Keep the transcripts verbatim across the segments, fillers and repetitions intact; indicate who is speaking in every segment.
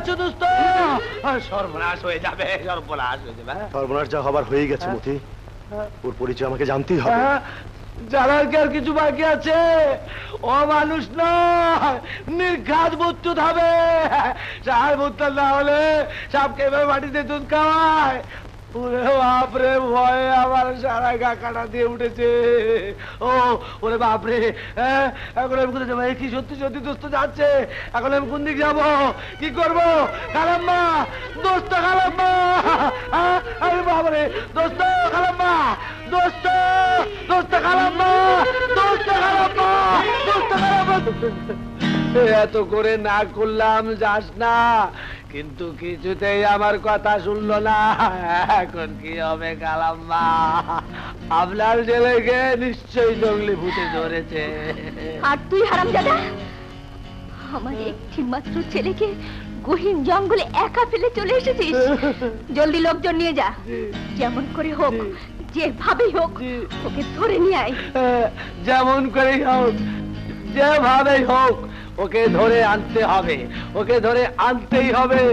Speaker 1: আছো দোস্ত? সর্বনাশ হয়ে যাবে, সর্বনাশ হয়ে যাবে।
Speaker 2: সর্বনাশ যা হবার হয়ে গেছে মতি, ওর পরিচয় আমাকে জানতেই হবে।
Speaker 1: জানার কি আর কিছু বাকি আছে? ও মানুষ নয়, নির্ঘাত বুদ্ধ হবে। সার বুদ্ধ না হলে সাপকে এভাবে মাটিতে দুধ খাওয়ায়। ওরে বাপরে, ভয়ে আমার সারা গা কাটা দিয়ে উঠেছে। ও ওরে বাপরে, এখন আমি কোথায় যাবো? কি সত্যি সত্যি দোস্ত যাচ্ছে, এখন আমি কোন দিক যাবো, কি করবো? খালাম্মা, দোস্ত খালাম্মা, আরে বাপরে, দোস্ত খালাম্মা, দোস্ত, দোস্ত খালাম্মা, দোস্ত খালাম্মা, দোস্ত খালাম্মা। এত করে না করলাম যাস না, কিন্তু কিছুতেই আমার কথা শুনলো না। এখন কি হবে খালাম্মা? আপনার ছেলেকে নিশ্চয়ই জঙ্গলি ভূতে ধরেছে।
Speaker 3: আর তুই হারামজাদা, আমার একটি মাত্র ছেলেকে গহীন জঙ্গলে একা ফেলে চলে এসেছিস। জলদি লোকজন নিয়ে যা, যেমন করে হোক, যেভাবেই হোক ওকে ধরে নিয়ে আয়।
Speaker 1: যেমন করেই হোক, যেভাবেই হোক ওকে ধরে আনতে হবে, ওকে ধরে আনতেই হবে।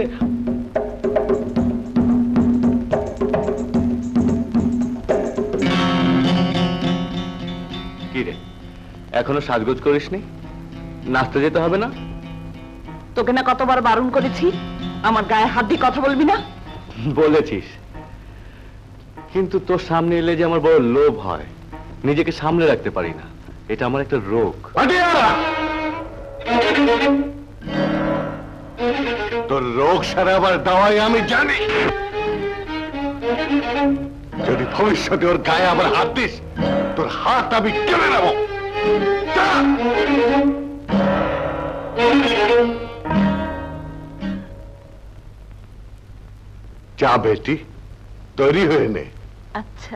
Speaker 4: কি রে, এখনো সাজগোজ করিসনি? নাচতে যেতে হবে না?
Speaker 3: তোকে না কতবার বারণ করেছি আমার গায়ে হাত দিয়ে কথা বলবি না।
Speaker 4: বলেছিস, কিন্তু তোর সামনে এলে যে আমার বড় লোভ হয়, নিজেকে সামলে রাখতে পারি না। এটা আমার একটা রোগ।
Speaker 2: তোর রোগ সারাবার দাওয়াই আমি জানি। যদি ভবিষ্যতে ওর গায়ে আবার হাত দিস, তোর হাত আমি কেড়ে নেব। যা বেটি, তৈরি হয়ে নে।
Speaker 3: আচ্ছা।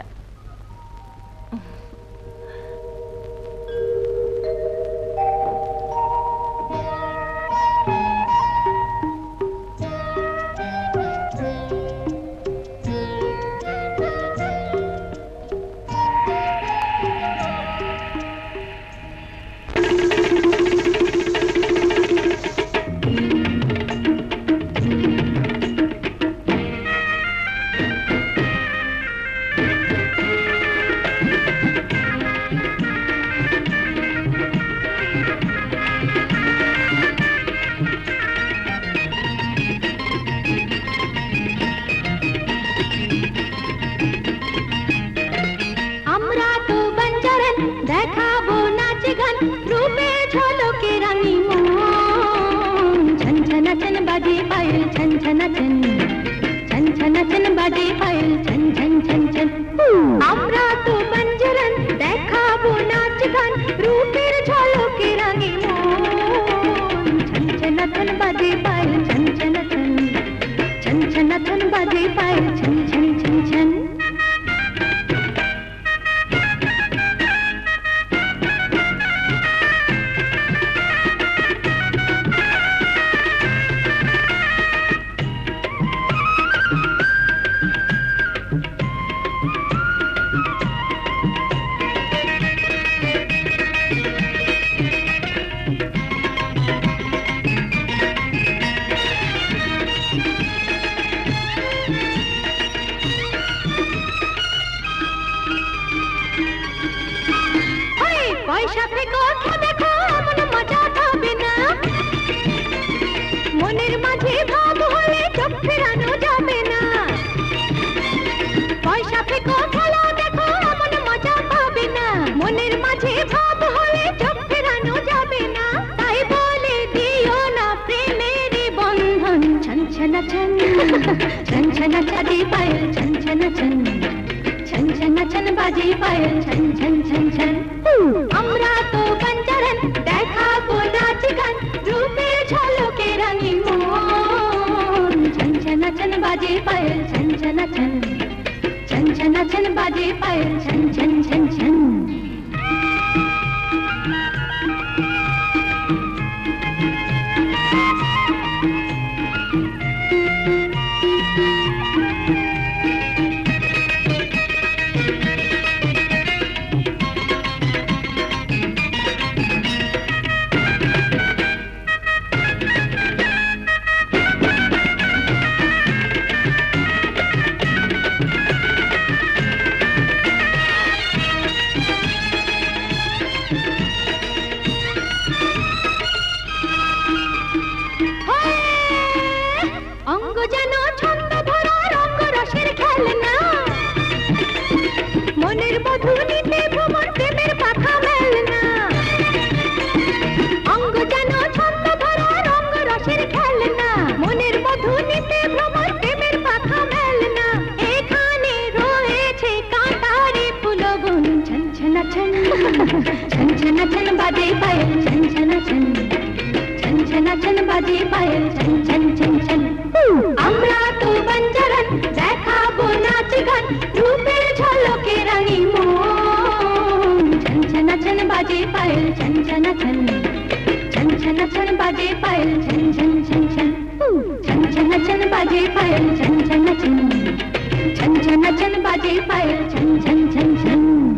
Speaker 3: छन छन छन छन बाजे पायल छन छन छन छन छन छन बाजे पायल छन छन छन छन আমরা তো বঞ্জারান দেখাবো নাচ গান রূপের ঝলকে রাঙি মন ছন ছন ছন বাজে পাयल ছন ছন ছন छन छन छन बाजे पायल छन छन छन छन छन छन छन बाजे पायल छन छन छन छन छन छन बाजे पायल छन छन छन छन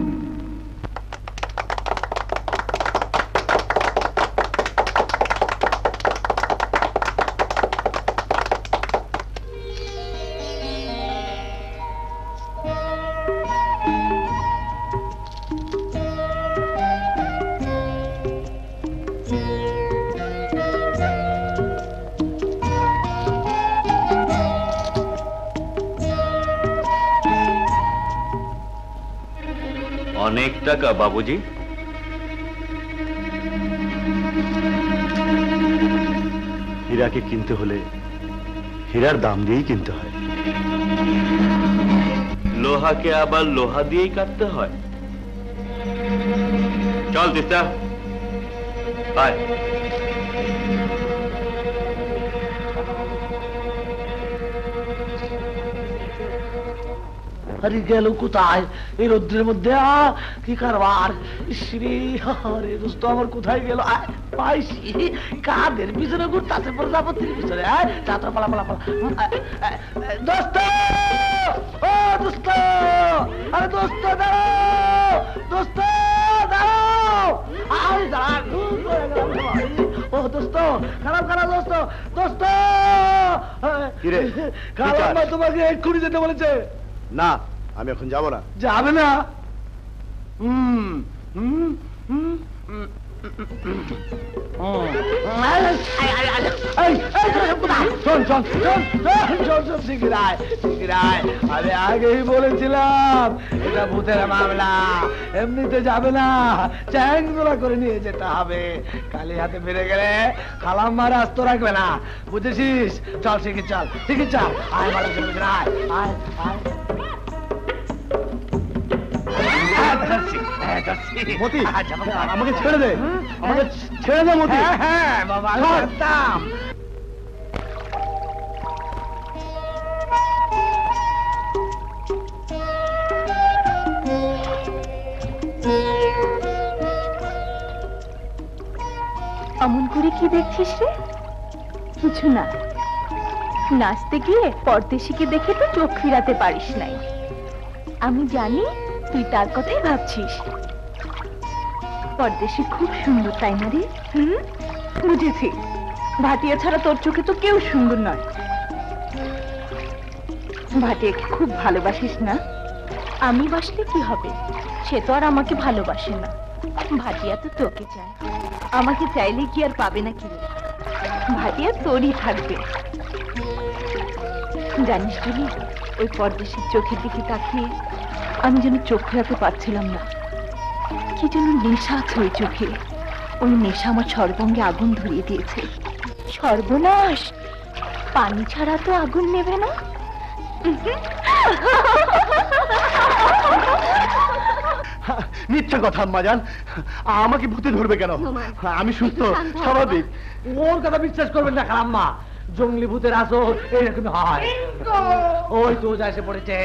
Speaker 4: অনেক টাকা বাবুজি।
Speaker 2: হীরাকে কিনতে হলে হীরার দাম দিয়েই কিনতে হয়।
Speaker 4: লোহাকে আবার লোহা দিয়েই কাটতে হয়। চল তিস্তা আয়।
Speaker 1: আরে গেল কোথায় এই রোদ্রের মধ্যে? আ কি কারবার! শ্রী আরে দোস্ত আমার কোথায় গেল? পাইছি কাদের পিছনে ঘুরতাছে প্রজাপতির পিছনে। আয় যাত্রা পালা পালা পালা। দোস্ত ও দোস্ত, আরে দোস্ত দাঁড়াও, দোস্ত দাঁড়াও। আরে দাঁড়া, ও দোস্ত খারাপ খারাপ দোস্ত, দোস্ত
Speaker 2: কিরে
Speaker 1: খারাপ তোমাকে এক্ষুনি যেতে বলেছে।
Speaker 2: না আমি এখন যাব না।
Speaker 1: যাবে না? হুম হুম হুম আমি আগেই বলেছিলাম এটা ভূতের মামলা, এমনিতে যাবে না, চ্যাংদোলা করে নিয়ে যেতে হবে। কালি হাতে ফিরে গেলে খালাম্মার আস্ত রাখবে না, বুঝেছিস? চল শিখি, চল শিখি, চল আয় মারা আয় আয় আয়।
Speaker 2: মতি আমাকে ছেড়ে দে, আমাকে ছেড়ে দে মতি।
Speaker 1: হ্যাঁ বাবা ছাড়তাম।
Speaker 3: অমন করে কি দেখছিস রে? কিছু না, নাচতে গিয়ে পরদেশিকে দেখে তো চোখ ফিরাতে পারিস নাই। আমি জানি তুই তার কথাই ভাবছিস। পরদেশি খুব সুন্দর, তাই না রে? হুম, বুঝেছি। ভাটিয়া ছাড়া তোর চোখে তো কেউ সুন্দর নয়। ভাটিয়াকে খুব ভালোবাসিস না? আমি বাসলে কি হবে? সে তো আর আমাকে ভালোবাসে না। ভাটিয়া তো তোকে চায়, আমাকে চাইলে কি আর পাবে না? কি ভাটিয়া তোরই থাকবে। জানিস বলি, ওই পরদেশির চোখের দিকে তাকিয়ে আমি যেন চোখ ফেরাতে পারছিলাম না। কি যেন নেশা আছে ওই চোখে। ওই নেশা আমার সর্বাঙ্গে আগুন ধরিয়ে দিয়েছে। সর্বনাশ, পানি ছাড়া তো আগুন নেবে না।
Speaker 2: মিথ্যা কথা আম্মা জান, আমাকে ভূতে ধরবে কেন? আমি সুস্থ স্বাভাবিক।
Speaker 1: ওর কথা বিশ্বাস করবেন না খালাম্মা, জঙ্গলি ভূতের আসর এরকম হয়। ওই তো এসে পড়েছে,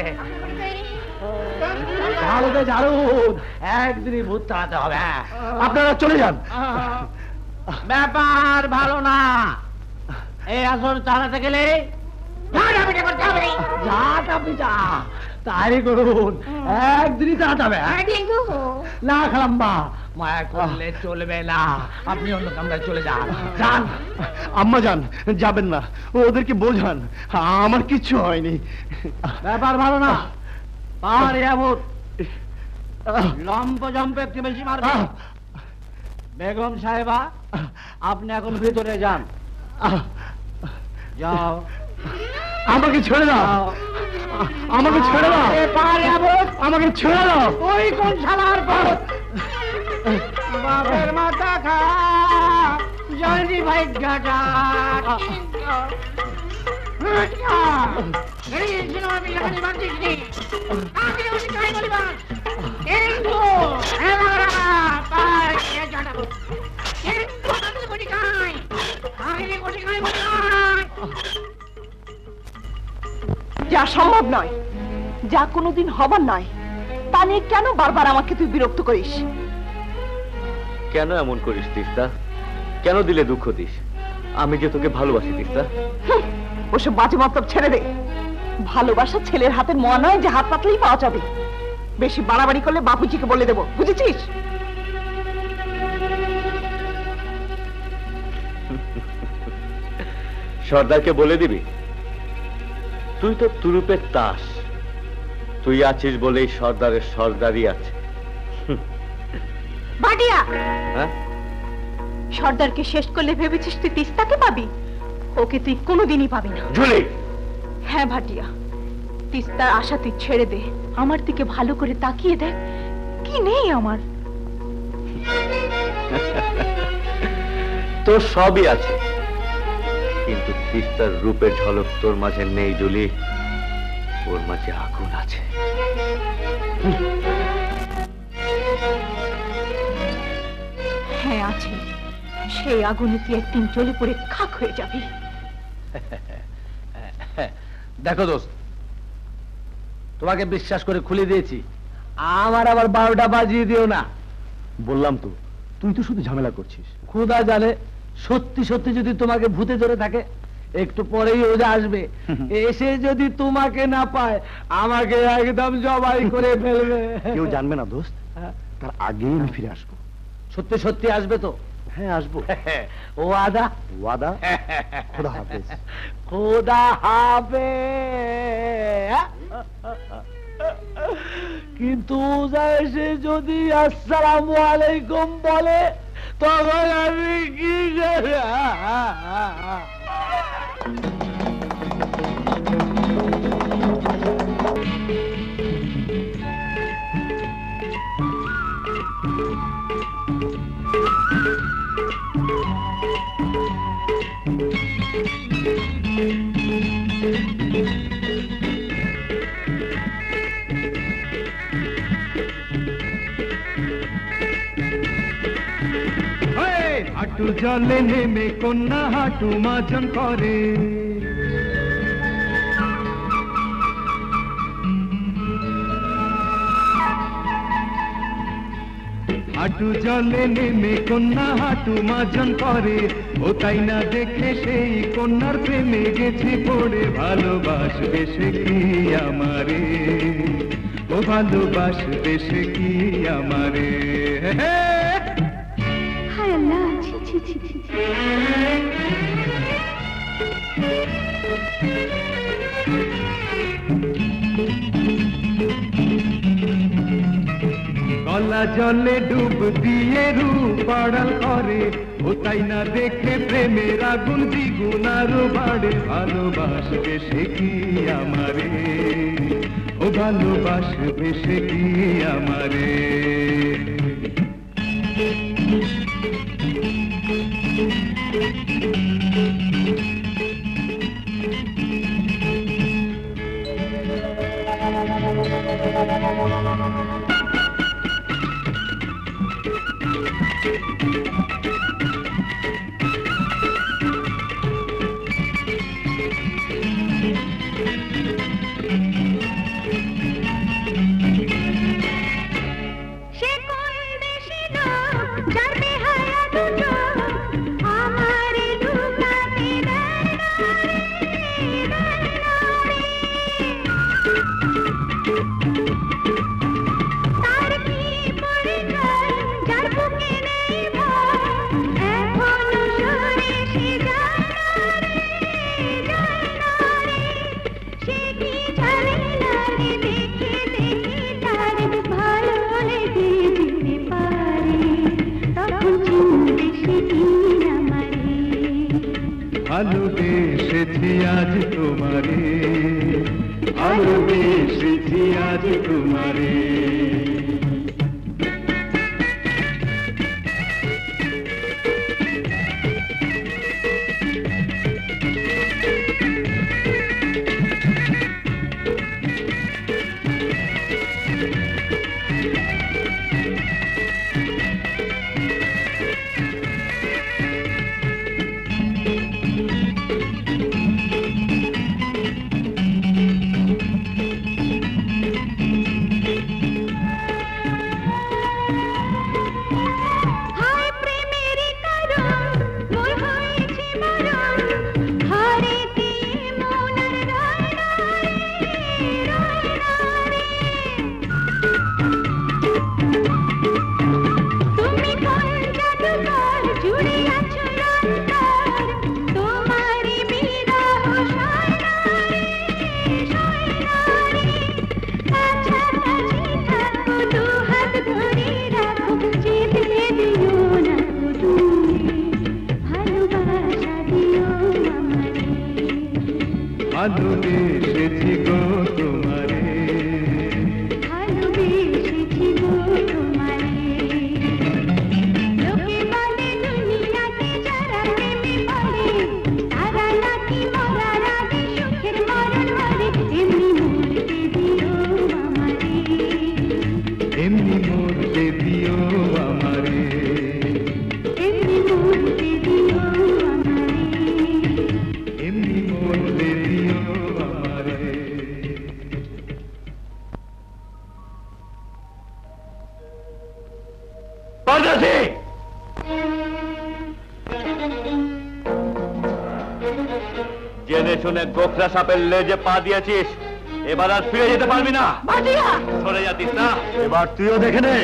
Speaker 1: ঝাড়ু দে ঝাড়ু, একদিনই ভূত তাড়াতে হবে।
Speaker 2: আপনারা চলে যান।
Speaker 1: ব্যাপার ভালো না, এই আসর তাড়াতে গেলে তাই করুন, একদিনই তাড়াতে হবে। না খালাম্মা, মায়া করলে চলবে না, আপনি অন্য কামরায় চলে যান। যান
Speaker 2: আম্মা যান, যাবেন না, ওদেরকে বোঝান আমার কিচ্ছু হয়নি।
Speaker 1: ব্যাপার ভালো না, পাহাড়ে যাবত লম্প জম্প একটু বেশি মারবে। বেগম সাহেবা, আপনি এখন ভিতরে যান। যাও,
Speaker 2: আমাকে ছেড়ে দাও, আমাকে ছেড়ে দাও,
Speaker 1: পাহাড়ে যাবত
Speaker 2: আমাকে ছেড়ে দাও।
Speaker 1: ওই কোন শালার পথ, বাপের মাথা খা জলদি ভাই গাটা। আমি
Speaker 5: যা সম্ভব নয়, যা কোনোদিন হবার নয়, তা নিয়ে কেন বারবার আমাকে তুই বিরক্ত করিস?
Speaker 4: কেন এমন করিস তিস্তা? কেন দিলে দুঃখ দিস? আমি যে তোকে ভালোবাসি তিস্তা।
Speaker 5: হুঁ, ওসব বাজে মতলব ছেড়ে দে। ভালোবাসা ছেলের হাতের মোয়া নয় যে হাত পাতলেই পাওয়া যাবে। বেশি বাড়াবাড়ি করলে বাপুজিকে বলে দেবো, বুঝেছিস?
Speaker 4: সর্দারকে বলে দিবি? তুই তো তুরুপের তাস, তুই আছিস বলেই সর্দারের সর্দারই আছে।
Speaker 3: ভাটিয়া,
Speaker 4: হ্যাঁ,
Speaker 3: সর্দারকে শেষ করলে ভেবেছিস তুই তিস্তাকে পাবি? ওকে তুই কোনোদিনই পাবি না।
Speaker 4: ঝুলি,
Speaker 3: হ্যাঁ ভাটিয়া, তিস্তার আশা তুই ছেড়ে দে। আমার দিকে ভালো করে তাকিয়ে দেখ, কি নেই আমার।
Speaker 4: তোর সবই আছে, কিন্তু তিস্তার রূপের ঝলক তোর মাঝে নেই জুলি। ওর মাঝে আগুন আছে।
Speaker 3: হ্যাঁ আছে, সেই আগুনে তুই একদিন জ্বলে পড়ে খাক হয়ে যাবি।
Speaker 1: দেখো দোস্ত, তোমাকে বিশ্বাস করে খুলে দিয়েছি, আমার আবার বারোটা বাজিয়ে দিও না।
Speaker 2: বললাম তো, তুই তো শুধু ঝামেলা করছিস।
Speaker 1: খোদা জানে, সত্যি সত্যি যদি তোমাকে ভূতে ধরে থাকে, একটু পরেই ওজা আসবে, এসে যদি তোমাকে না পায় আমাকে একদম জবাই করে ফেলবে।
Speaker 2: কেউ জানবে না দোস্ত, তার আগেই আমি ফিরে আসবো।
Speaker 1: সত্যি সত্যি আসবে তো?
Speaker 2: হ্যাঁ আসবো।
Speaker 1: ও আদা,
Speaker 2: ওয়াদা। খোদা হাফেজ।
Speaker 1: খোদা হাফে। কিন্তু ওজা এসে যদি আসসালামু আলাইকুম বলে, তখন আমি কি করে?
Speaker 6: হাঁটু জলে নেমে কন্যা হাঁটু মাজন করে, হাঁটু জলে নেমে কন্যা হাঁটু মাজন করে। ও তাই না দেখে সেই কন্যার প্রেমে গেছে পড়ে। ভালোবাসবে সে কি আমারে, ও ভালোবাসবে সে কি আমারে।
Speaker 3: হায় আল্লাহ, ছি ছি ছি ছি ছি।
Speaker 6: গলা জলে ডুব দিয়ে রূপ পাড়াল করে। ও তাই না দেখে প্রেমের আগুন দ্বিগুণ আরো বাড়ে। ভালোবাসবে সে কি আমারে, ও ভালোবাসবে সে কি আমারে। ভালোবেসেছি আজ তোমারে, ভালোবেসেছি আজ তোমারে।
Speaker 4: জেনে শুনে গোখরা সাপের লেজে পা দিয়েছিস, এবার আর ফিরে যেতে পারবি না। সরে যাতিস না,
Speaker 2: এবার তুইও দেখে নে।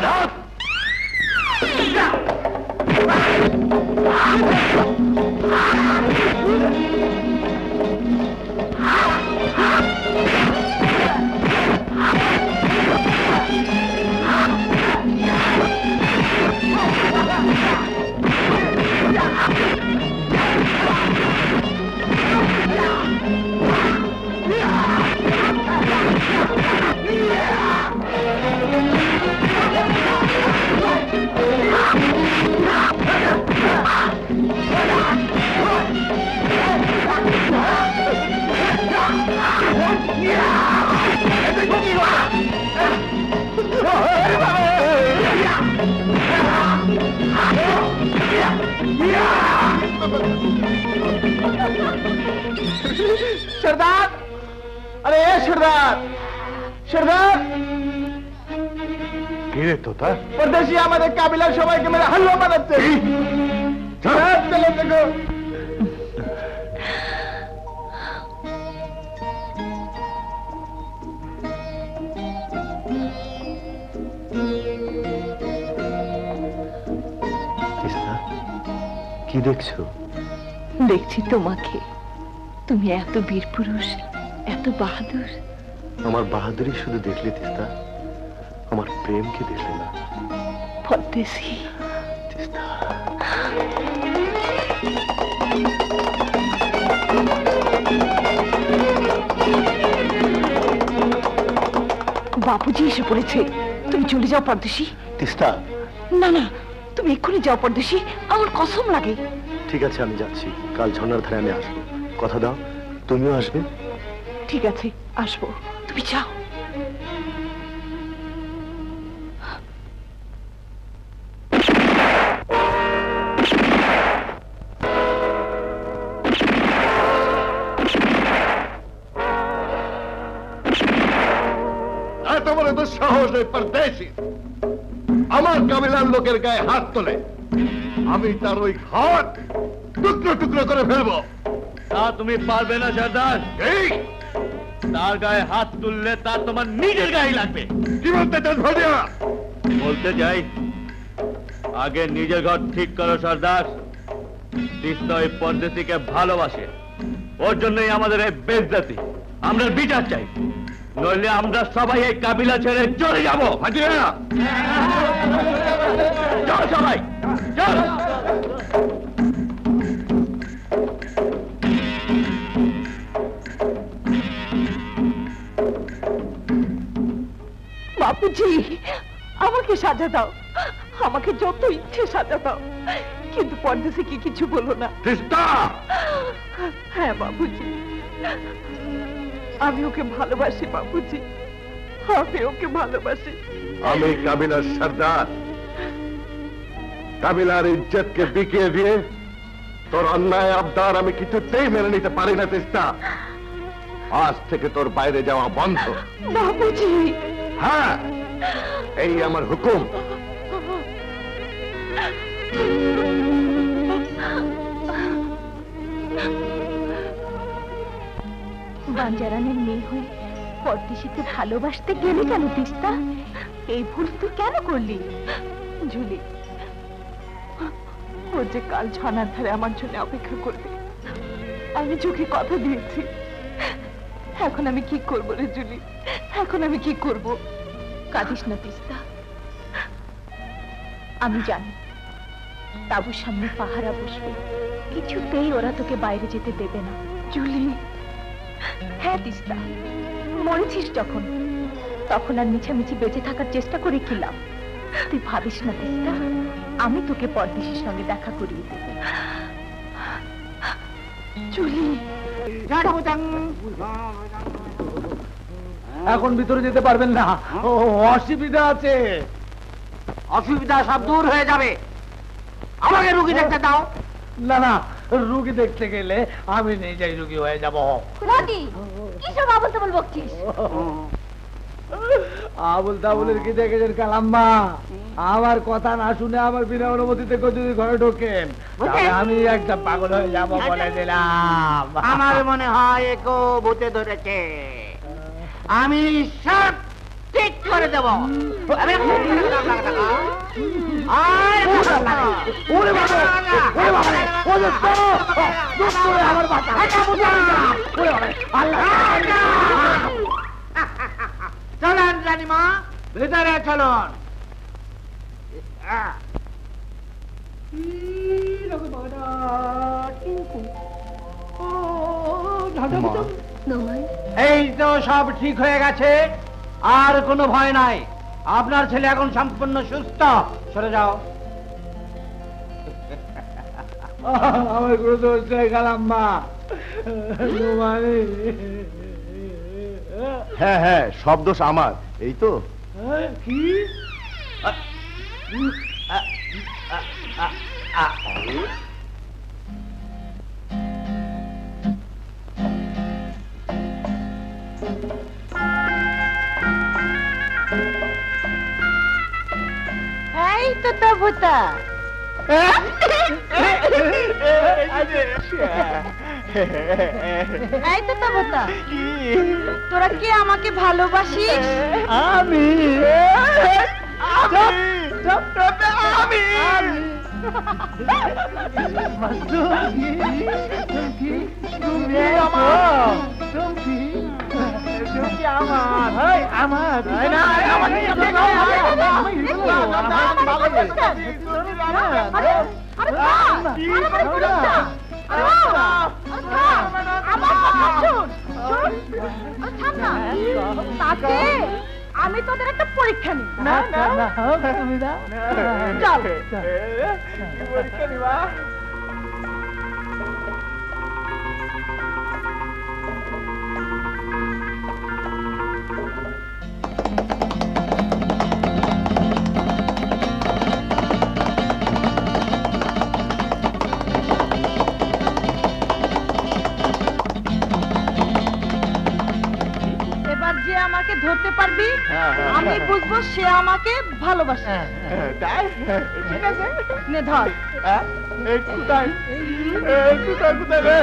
Speaker 1: सरदार, अरे सरदार, सरदार
Speaker 2: কি রে তোতা?
Speaker 1: परदेशी আমাদের কাবিলার সবাইকে মেরে হালুয়া বানাচ্ছে। চলে দেখো।
Speaker 2: কি দেখছো?
Speaker 3: দেখছি তোমাকে। তুমি এত বীর পুরুষ, এত বাহাদুর।
Speaker 2: আমার বাহাদুরি শুধু দেখলে তিস্তা, আমার প্রেমকে দেখলে না।
Speaker 3: পরদেশী
Speaker 2: তিস্তা,
Speaker 5: বাপুজি এসে পড়েছে, তুমি চলে যাও পরদেশী।
Speaker 2: তিস্তা,
Speaker 5: না না, তুমি এক্ষুনি যাও পরদেশী, আমার কসম লাগে।
Speaker 2: ঠিক আছে আমি যাচ্ছি, কাল ঝর্ণার ধারে আমি আসবো। কথা দাও তুমিও আসবে?
Speaker 5: ঠিক আছে আসবো, তুমি যাও।
Speaker 2: এত বড় দুঃসাহস এই পরদেশী আমার কাবিলার লোকের গায়ে হাত তোলে, আমি তার ওই হাত টুকরো টুকরো করে ফেলবো।
Speaker 4: তা তুমি পারবে না সর্দার।
Speaker 2: এই
Speaker 4: তার গায়ে হাত তুললে তার তোমার নিজের গায়ে লাগবে।
Speaker 2: কি বলতে চাস ভাটিয়া?
Speaker 4: বলতে যাই, আগে নিজের ঘর ঠিক করো সর্দার। তিস্তা ওই পরদেশীকে ভালোবাসে, ওর জন্যই আমাদের এই বেজ্জতি। আমরা বিচার চাই, নইলে আমরা সবাই এই কাবিলা ছেড়ে চলে যাবো।
Speaker 2: ভাটিয়া
Speaker 4: চল সবাই চল।
Speaker 5: বাপুজি আমাকে সাজা দাও, আমাকে যত ইচ্ছে সাজা দাও, কিন্তু পরদেশে কি কিছু বলো না।
Speaker 2: তিস্তা,
Speaker 5: হ্যাঁ বাপুজি, আমি ওকে ভালোবাসি বাপুজি, আমি ওকে ভালোবাসি।
Speaker 2: আমি কাবিলার সর্দার, কাবিলার ইজ্জতকে বিকিয়ে দিয়ে তোর অন্যায় আবদার আমি কিছুতেই মেনে নিতে পারি না তিস্তা। আজ থেকে তোর বাইরে যাওয়া বন্ধ।
Speaker 5: বাপুজি
Speaker 2: হ্যাঁ, এই আমার হুকুম।
Speaker 3: বাঞ্জারানের মেয়ে হয়ে পরদেশীকে ভালোবাসতে গেলে কেন তিস্তা? এই ভুল তুই কেন করলি?
Speaker 5: ঝুলি, ও যে কাল ঝর্ণার ধারে আমার জন্য অপেক্ষা করবে, আমি চোখে কথা দিয়েছি। এখন আমি কি করবো রে জুলি, এখন আমি কি করব?
Speaker 3: কাঁদিস না তিস্তা, আমি জানি তাবুর সামনে পাহারা বসবে, কিছুতেই ওরা তোকে বাইরে যেতে দেবে না।
Speaker 5: জুলি,
Speaker 3: হ্যাঁ তিস্তা, মরেছিস যখন, তখন আর মিছামিছি বেঁচে থাকার চেষ্টা করে কি লাভ? তুই ভাবিস না তিস্তা, আমি তোকে পরদেশীর সঙ্গে দেখা করিয়ে দেব।
Speaker 5: জুলি,
Speaker 1: এখন ভিতরে যেতে পারবেন না, ও অসুবিধা আছে।
Speaker 7: অসুবিধা সব দূর হয়ে যাবে, আমাকে রুগী দেখতে দাও।
Speaker 1: না না, রুগী দেখতে গেলে আমি নিজেই রুগী হয়ে যাব।
Speaker 3: রানী, কিসব আবল তাবল বকছিস?
Speaker 1: আবুল তাবুলের কি দেখেছেন কালাম্মা? আমার কথা না শুনে আমার বিনা অনুমতিতে কেউ যদি ঘরে ঢোকেন তাহলে আমি একটা পাগল হয়ে যাবো বলে দিলাম।
Speaker 7: আমার মনে হয় একো ভূতে ধরেছে, আমি সব ঠিক করে দেব। আমি চলুন রানীমা, ভিতরে চলুন। এই তো সব ঠিক হয়ে গেছে, আর কোনো ভয় নাই। আপনার ছেলে এখন সম্পূর্ণ সুস্থ। সরে যাও।
Speaker 1: আমার কোনো দোষ নেই কালাম্মা।
Speaker 2: হ্যাঁ হ্যাঁ, সব দোষ আমার। এই তো
Speaker 1: কি
Speaker 5: এই তো তা ভূতা, এই তো তা ভূতা, তোরা কি আমাকে ভালোবাসিস?
Speaker 1: আমি আমি আমার
Speaker 5: আমি তোদের একটা পরীক্ষা নিই।
Speaker 1: না না না তুমি না
Speaker 5: চল
Speaker 1: পরীক্ষা নিবা।
Speaker 5: আমাকে ধরতে পারবি, আমি বুঝবো সে আমাকে ভালোবাসে।
Speaker 1: ঠিক আছে,
Speaker 5: নে ধর।
Speaker 1: কোথায় কোথায় কোথায় রে?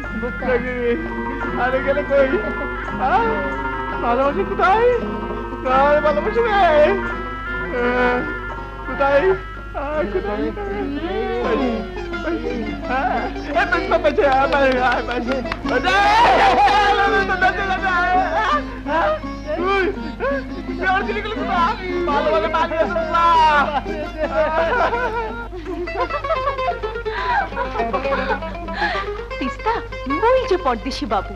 Speaker 1: আরে গেলে কই? ভালোবাসি কোথায়? ভালোবাসি রে কোথায়? কোথায়
Speaker 5: তিস্তা, ওই যে পরদেশি বাবু।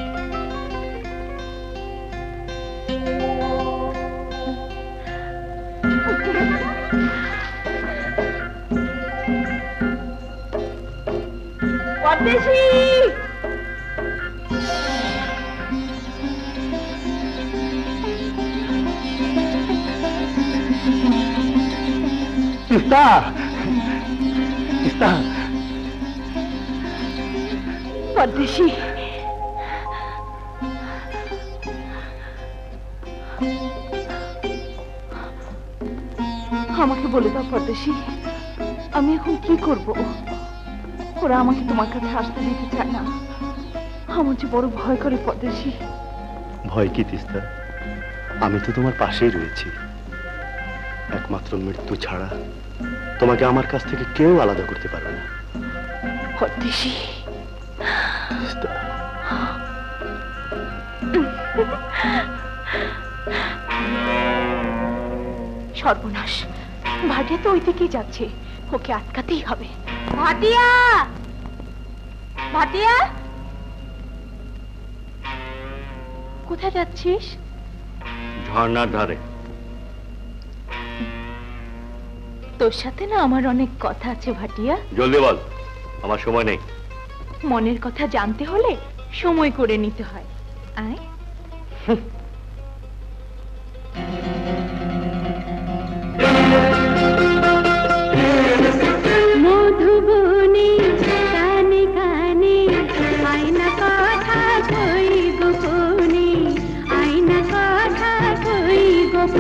Speaker 5: পরদেশি
Speaker 1: তিস্তা তিস্তা
Speaker 5: পরদেশি, আমাকে বলে দাও পরদেশি, আমি এখন কি করব? ওরা আমাকে তোমার কাছে আসতে দিতে চায় না। আমার যে বড় ভয় করে পরদেশি।
Speaker 8: ভয় কি তিস্তা? আমি তো তোমার পাশেই রয়েছি। একমাত্র মৃত্যু ছাড়া তোমাকে আমার কাছ থেকে কেউ আলাদা করতে পারবে না।
Speaker 5: পরদেশি সর্বনাশ, ভাটিয়া তো ওই দিকেই যাচ্ছে, ওকে আটকাতেই হবে। ভাটিয়া, ভাটিয়া, কোথায় যাচ্ছিস?
Speaker 4: ঝর্ণার ধারে।
Speaker 5: তোর সাথে না আমার অনেক কথা আছে ভাটিয়া।
Speaker 4: জলদি বল, আমার সময় নেই।
Speaker 5: মনের কথা জানতে হলে সময় করে নিতে হয়। আয়।
Speaker 9: মধুবনে কানে কানে আয়না কথা কই গোপনে, আয়না কথা কই গোপনে।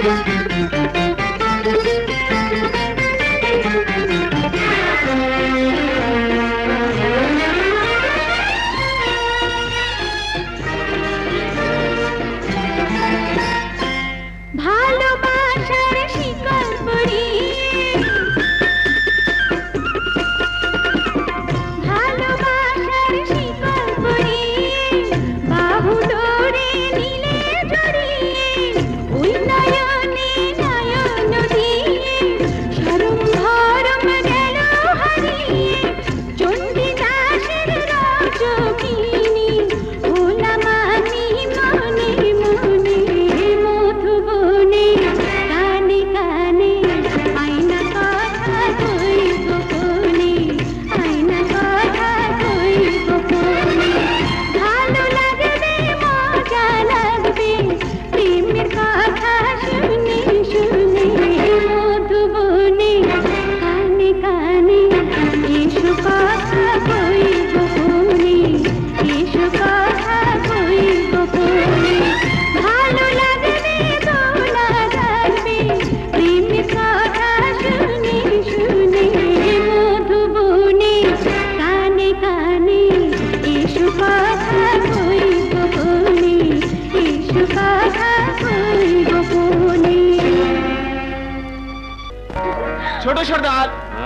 Speaker 10: ছোট সর্দার,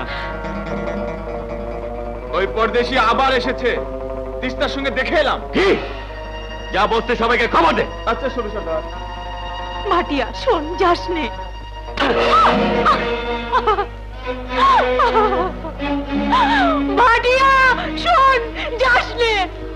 Speaker 10: ওই পরদেশী আবার এসেছে। তিস্তার সঙ্গে দেখে এলাম।
Speaker 4: কি যা বলতে সবাইকে খবর দে।
Speaker 10: আচ্ছা ছোট সর্দার।
Speaker 5: ভাটিয়া শোন, যাস নে। ভাটিয়া শোন, যাস নে।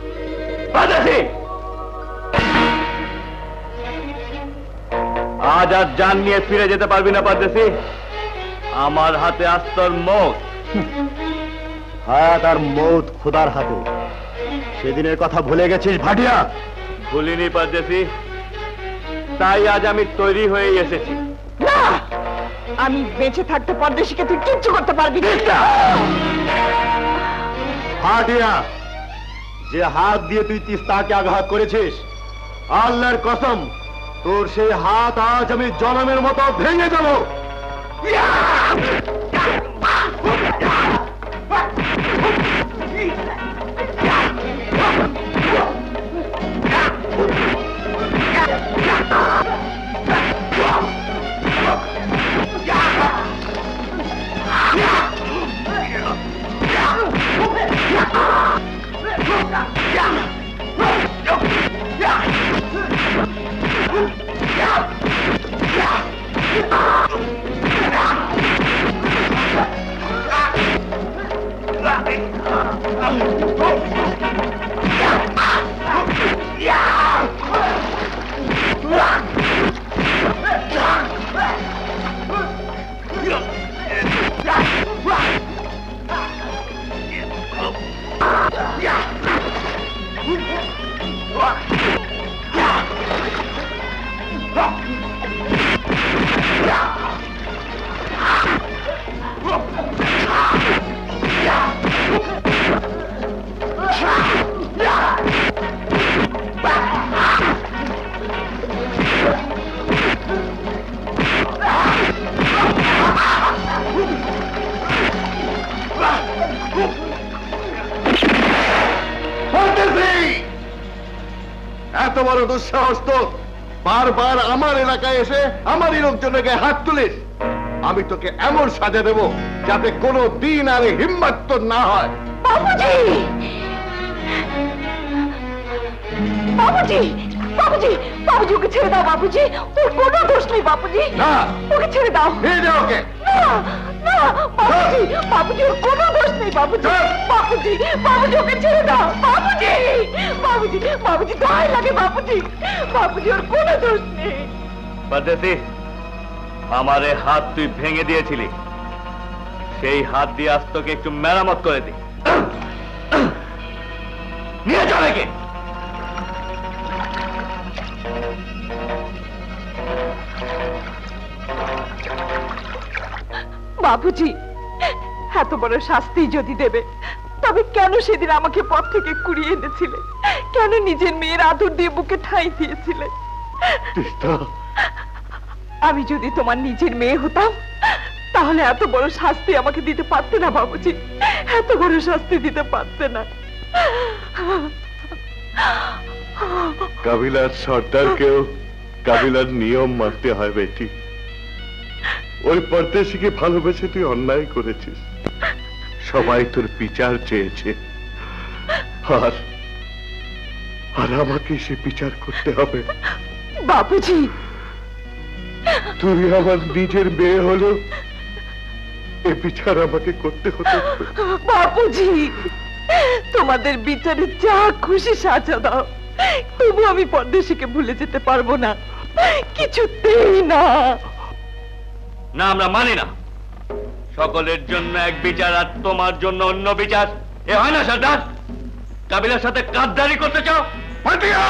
Speaker 4: আজ আর জান নিয়ে ফিরে যেতে পারবি না পারদেশি। আমার হাতে আজ তোর মৌত।
Speaker 8: হায়াত আর মৌত খোদার হাতে। সেদিনের কথা ভুলে গেছিস ভাটিয়া?
Speaker 4: ভুলিনি পারদেশি, তাই আজ আমি তৈরি হয়ে এসেছি।
Speaker 5: না, আমি বেঁচে থাকতে পরদেশীকে তুই কিচ্ছু করতে পারবি না।
Speaker 8: ভাটিয়া, যে হাত দিয়ে তুই তিস্তাকে আঘাত করেছিস, আল্লাহর কসম তোর সেই হাত আজ আমি জনমের মতো ভেঙে দেব। এত বড় দুঃসাহস তো, বারবার আমার এলাকায় এসে আমারই লোকজনের গায়ে হাত তুলিস। আমি তোকে এমন সাজা দেব যাতে কোনো দিন আর হিম্মত তোর না হয়।
Speaker 5: বাবুজি, বাবুজি, বাবুজি, বাবুজি, ওকে ছেড়ে দাও। বাবুজি, ওর কোনো দোষ নেই। বাবুজি,
Speaker 2: না,
Speaker 5: ওকে ছেড়ে দাও।
Speaker 2: নিয়ে যাও ওকে।
Speaker 5: না, না, বাবুজি, বাবুজি, ওর কোনো দোষ নেই। বাবুজি, বাবুজি, বাবুজি, ওকে ছেড়ে দাও। বাবুজি, বাবুজি, বাবুজি, দোহাই লাগে। বাবুজি, বাবুজি, ওর কোনো দোষ নেই।
Speaker 4: পারদেশি, আমার এই হাত তুই ভেঙে দিয়েছিলি, সেই হাত দিয়ে আজ তোকে একটু মেরামত করে দি। নিয়ে চল একে।
Speaker 5: বাবুজি, এত বড় শাস্তি যদি দেবে, তবে কেন সেদিন আমাকে পথ থেকে কুড়িয়ে এনেছিলে? কেন নিজের মেয়ের আদর দিয়ে বুকে ঠাঁই দিয়েছিলে? আমি যদি তোমার নিজের মেয়ে হতাম তাহলে এত বড় শাস্তি আমাকে দিতে পারতে না বাবুজি, এত বড় শাস্তি দিতে পারতে না।
Speaker 8: কাবিলার সর্দারকেও কাবিলার নিয়ম মানতে হয় বেটি। ওই পরদেশীকে ভালোবেসে তুই অন্যায় করেছিস, সবাই তোর বিচার চেয়েছে, আর আর আমাকে সে বিচার করতে হবে।
Speaker 5: বাবুজি,
Speaker 8: তুই আমার নিজের মেয়ে হলো, এ বিচার আমাকে করতে হতো।
Speaker 5: বাবুজি, তোমাদের বিচারে যা খুশি সাজা দাও, তবু আমি পরদেশীকে ভুলে যেতে পারবো না, কিছুতেই না।
Speaker 4: না, আমরা মানি না। সকলের জন্য এক বিচার আর তোমার জন্য অন্য বিচার, এ হয় না সর্দার? কাবিলার সাথে গাদ্দারি করতে চাও?
Speaker 8: ভাটিয়া,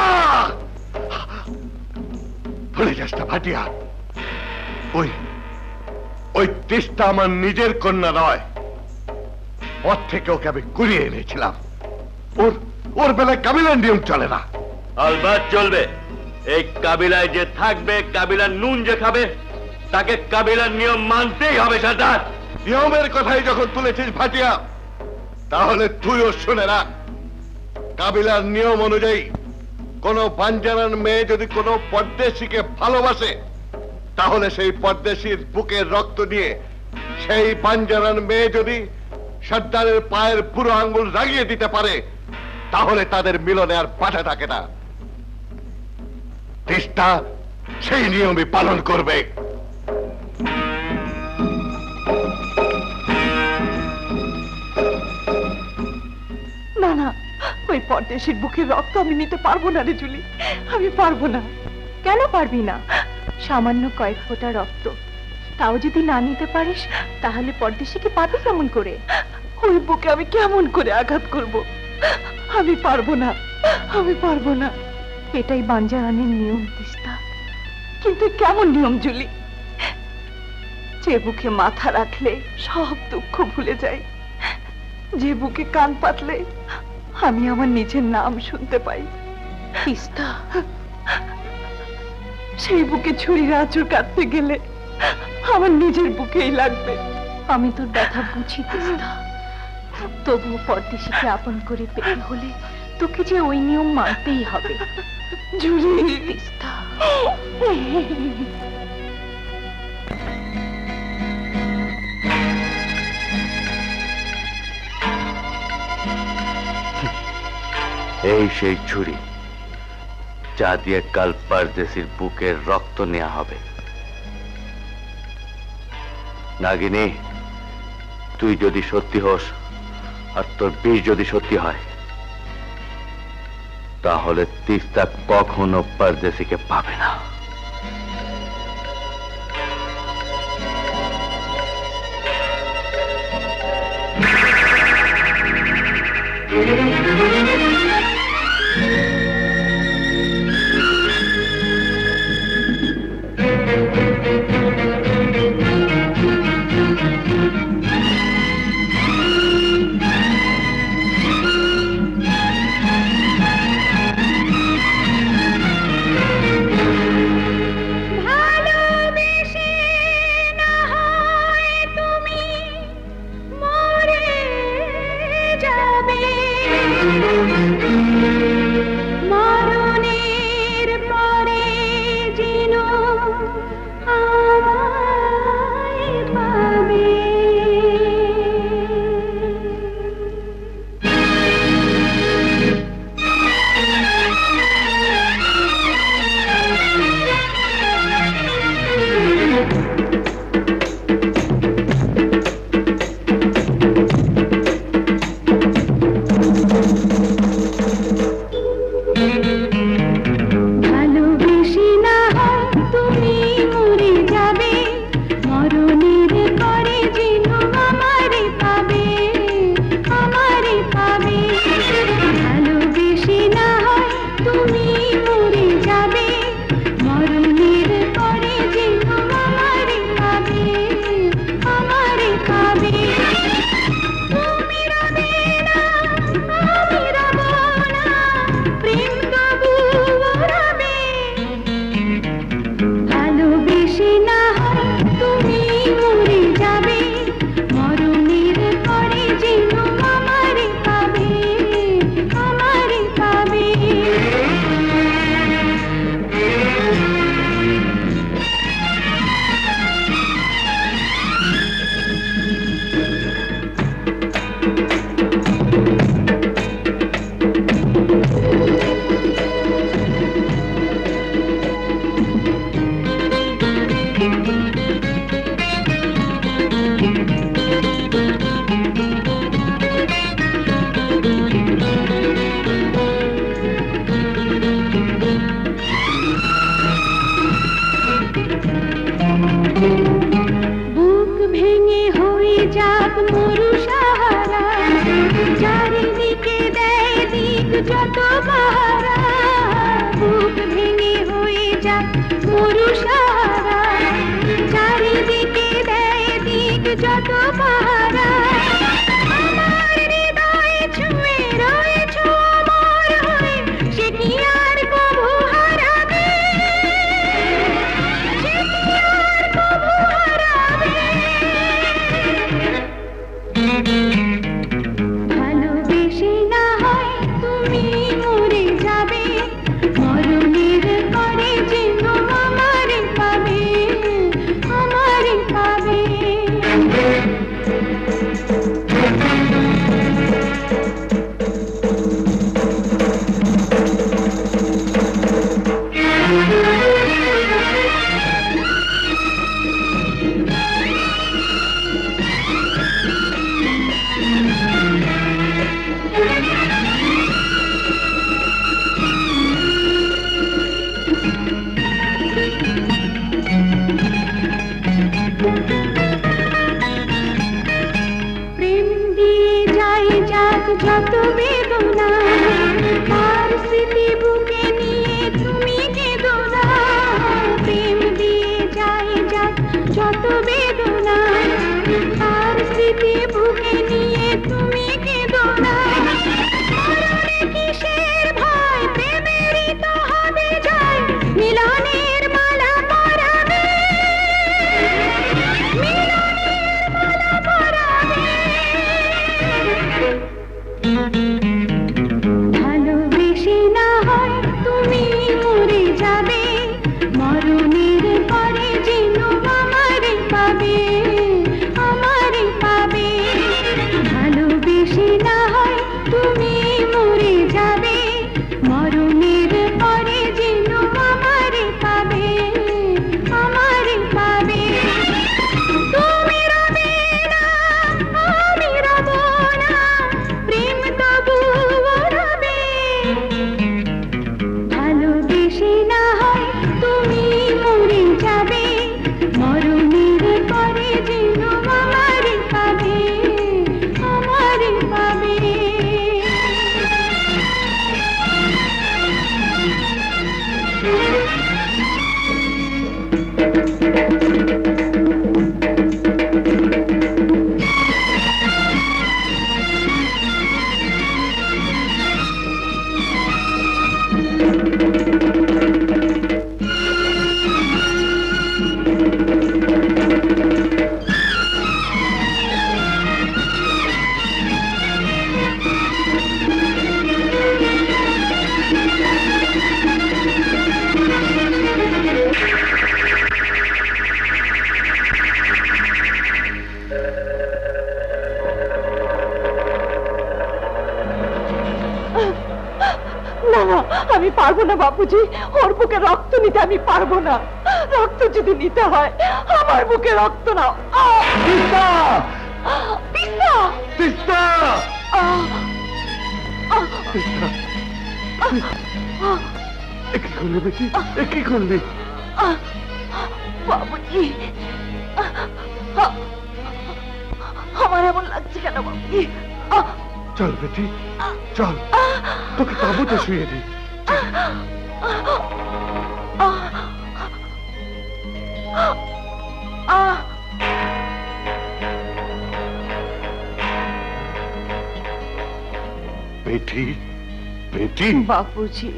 Speaker 8: ভুলে যাস না ভাটিয়া, ওই ওই তিস্তা আমার নিজের কন্যা নয়, পথ থেকে ওকে আমি কুড়িয়ে এনেছিলাম। ওর ওর বেলায় কাবিলার নিয়ম চলে না।
Speaker 4: আলবাত চলবে। এই কাবিলায় যে থাকবে, কাবিলার নুন যে খাবে, তাকে কাবিলার নিয়ম মানতেই হবে সর্দার।
Speaker 8: নিয়মের কথাই যখন তুলেছিস ভাটিয়া, তাহলে তুইও শুনে রাখ, কাবিলার নিয়ম অনুযায়ী কোন বাঞ্জারার মেয়ে যদি কোনো পরদেশীকে ভালোবাসে, তাহলে সেই পরদেশীর বুকের রক্ত নিয়ে সেই বাঞ্জারার মেয়ে যদি সর্দারের পায়ের পুরো আঙ্গুল রাগিয়ে দিতে পারে, তাহলে তাদের মিলনে আর বাধা থাকে না। তিস্তা সেই নিয়মই পালন করবে।
Speaker 5: না না, ওই পরদেশীর বুকের রক্ত আমি নিতে পারবো না রে জুলি, আমি পারবো না।
Speaker 3: কেন পারবি না? সামান্য কয়েক ফোঁটা রক্ত, তাও যদি না নিতে পারিস তাহলে পরদেশীকে পাবি কেমন করে?
Speaker 5: ওই বুকে আমি কেমন করে আঘাত করব? আমি পারবো না, আমি পারবো না।
Speaker 3: এটাই বাঞ্জারানের নিয়ম তিস্তা।
Speaker 5: কিন্তু কেমন নিয়ম জুলি? যে বুকে মাথা রাখলে সব দুঃখ ভুলে যায়, যে বুকে কান পাতলে আমি আমার নিজের নাম শুনতে পাই,
Speaker 3: তিস্তা,
Speaker 5: সেই বুকে ছুরির আঁচড় কাটতে গেলে আমার নিজের বুকেই লাগবে।
Speaker 3: আমি তোর ব্যথা বুঝি তিস্তা, তবুও পরদেশীকে আপন করে পেতে হলে তোকে যে ওই নিয়ম মানতেই হবে।
Speaker 5: জুলি,
Speaker 3: তিস্তা,
Speaker 4: এই সেই ছুরি যা দিয়ে কাল পরদেশীর বুকের রক্ত নেওয়া হবে। নাগিনী, তুই যদি সত্যি হোস আর তোর বিষ যদি সত্যি হয়, তাহলে তিস্তা কখনো পরদেশীকে পাবে না।
Speaker 9: যাবে যত পাহারা বুক ভেঙে হয়ে যাক মরু সাহারা চারিদিকে দেয় দিক যত পাহারা আমার হৃদয়ে ছুঁয়ে রয়েছ অমর হয়ে সে কি আর কবু হারাবে সে কি আর কবু হারাবে ভালোবেসে না হয় তুমি মরে যাবে মরণের পরে যেন আমারে পাবে আমারে পাবে প্রেম দিয়ে যায় যাক যত বেদনা আর স্মৃতি বুকে নিয়ে তুমি কেঁদো না প্রেম দিয়ে যায় যাক যত বেদনা আর স্মৃতি বুকে নিয়ে তুমি কেঁদো না মরণে কিসের ভয় প্রেমেরই তো হবে জয় মিলনের মালা পরাবে মিলনের মালা পরাবে ভালোবেসে না হয় তুমি মরে যাবে মরণের পরে যেন আমারে পাবে আমারে পাবে ভালোবেসে না হয় তুমি মরে যাবে মরণের পরে যেন আমারে পাবে আমারে পাবে তুমি রবে না আমি রব না প্রেম তবু রবে ভালোবেসে না হয় তুমি মরে যাবে মরণের পরে যেন আমারে পাবে আমারে পাবে না না আমি পারবো না বাপুজি ওর বুকে রক্ত নিতে আমি পারবো না রক্ত যদি নিতে হয় আমার বুকে রক্ত নাও আহ!
Speaker 2: তিস্তা
Speaker 9: তিস্তা!
Speaker 2: তিস্তা
Speaker 9: আহ! আহ!
Speaker 2: তিস্তা
Speaker 9: আহ!
Speaker 2: এ কি করলি বেটি এ কি করলি
Speaker 9: আহ! বাবুজি আহ! আহ! আমার এমন লাগছে কেন বাবুজি আহ!
Speaker 2: চল বেটি চল তোকে তাঁবুতে শুয়ে দি বেটি বেটি
Speaker 5: বাপুজি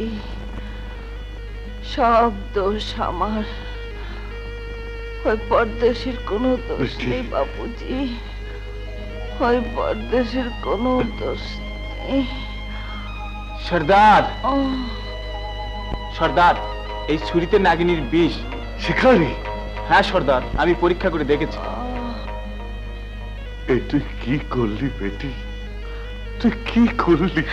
Speaker 5: সব দোষ আমার ওই পরদেশের কোনো দোষ নেই বাপুজি ওই পরদেশের কোনো দোষ নেই
Speaker 10: সর্দার
Speaker 5: ও
Speaker 10: সর্দার এই ছুরিতে নাগিনীর বিষ
Speaker 2: শিকারি
Speaker 10: হ্যাঁ সর্দার আমি পরীক্ষা করে দেখেছি
Speaker 2: এ তুই কি করলি বেটি তুই কি করলি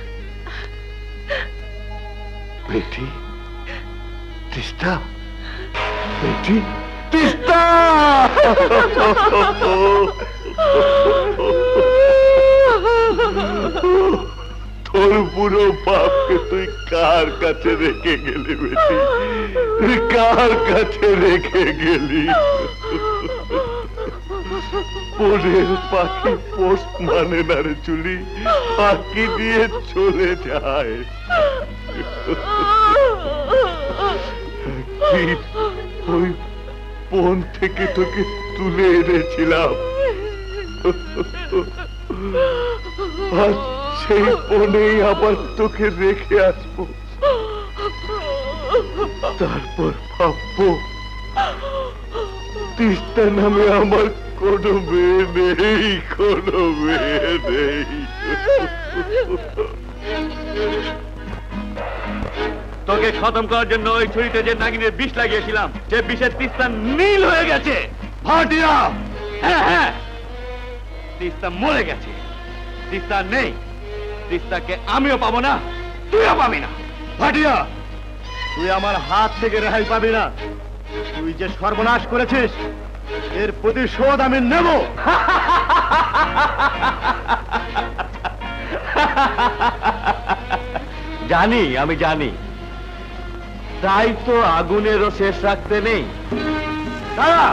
Speaker 2: বেটি তিস্তা বেটি তিস্তা তোর পুরো বাপকে তুই কার কাছে রেখে গেলি বেটি তুই কার কাছে রেখে গেলি বনের পাখি পোষ মানে না রে চুলি, পাখি দিয়ে চলে যায়। ওই বন থেকে তোকে তুলে এনেছিলাম, আর সেই বনেই আবার তোকে রেখে আসবো। তারপর ভাববো তিস্তা নামে আমার কোনো মেয়ে নেই, কোনো মেয়ে নেই।
Speaker 4: তোকে খতম করার জন্য ওই ছুরিতে যে নাগিনের বিষ লাগিয়েছিলাম, যে বিষের তিস্তা নীল হয়ে গেছে। ভাটিয়া, হ্যাঁ হ্যাঁ, তিস্তা মরে গেছে, তিস্তা নেই। তিস্তাকে আমিও পাবো না, তুইও পাবি না।
Speaker 1: ভাটিয়া, তুই আমার হাত থেকে রেহাই পাবি না। তুই যে সর্বনাশ করেছিস, এর প্রতিশোধ আমি নেব।
Speaker 4: জানি, আমি জানি, তাই তো আগুনেরও শেষ রাখতে নেই। দাঁড়া,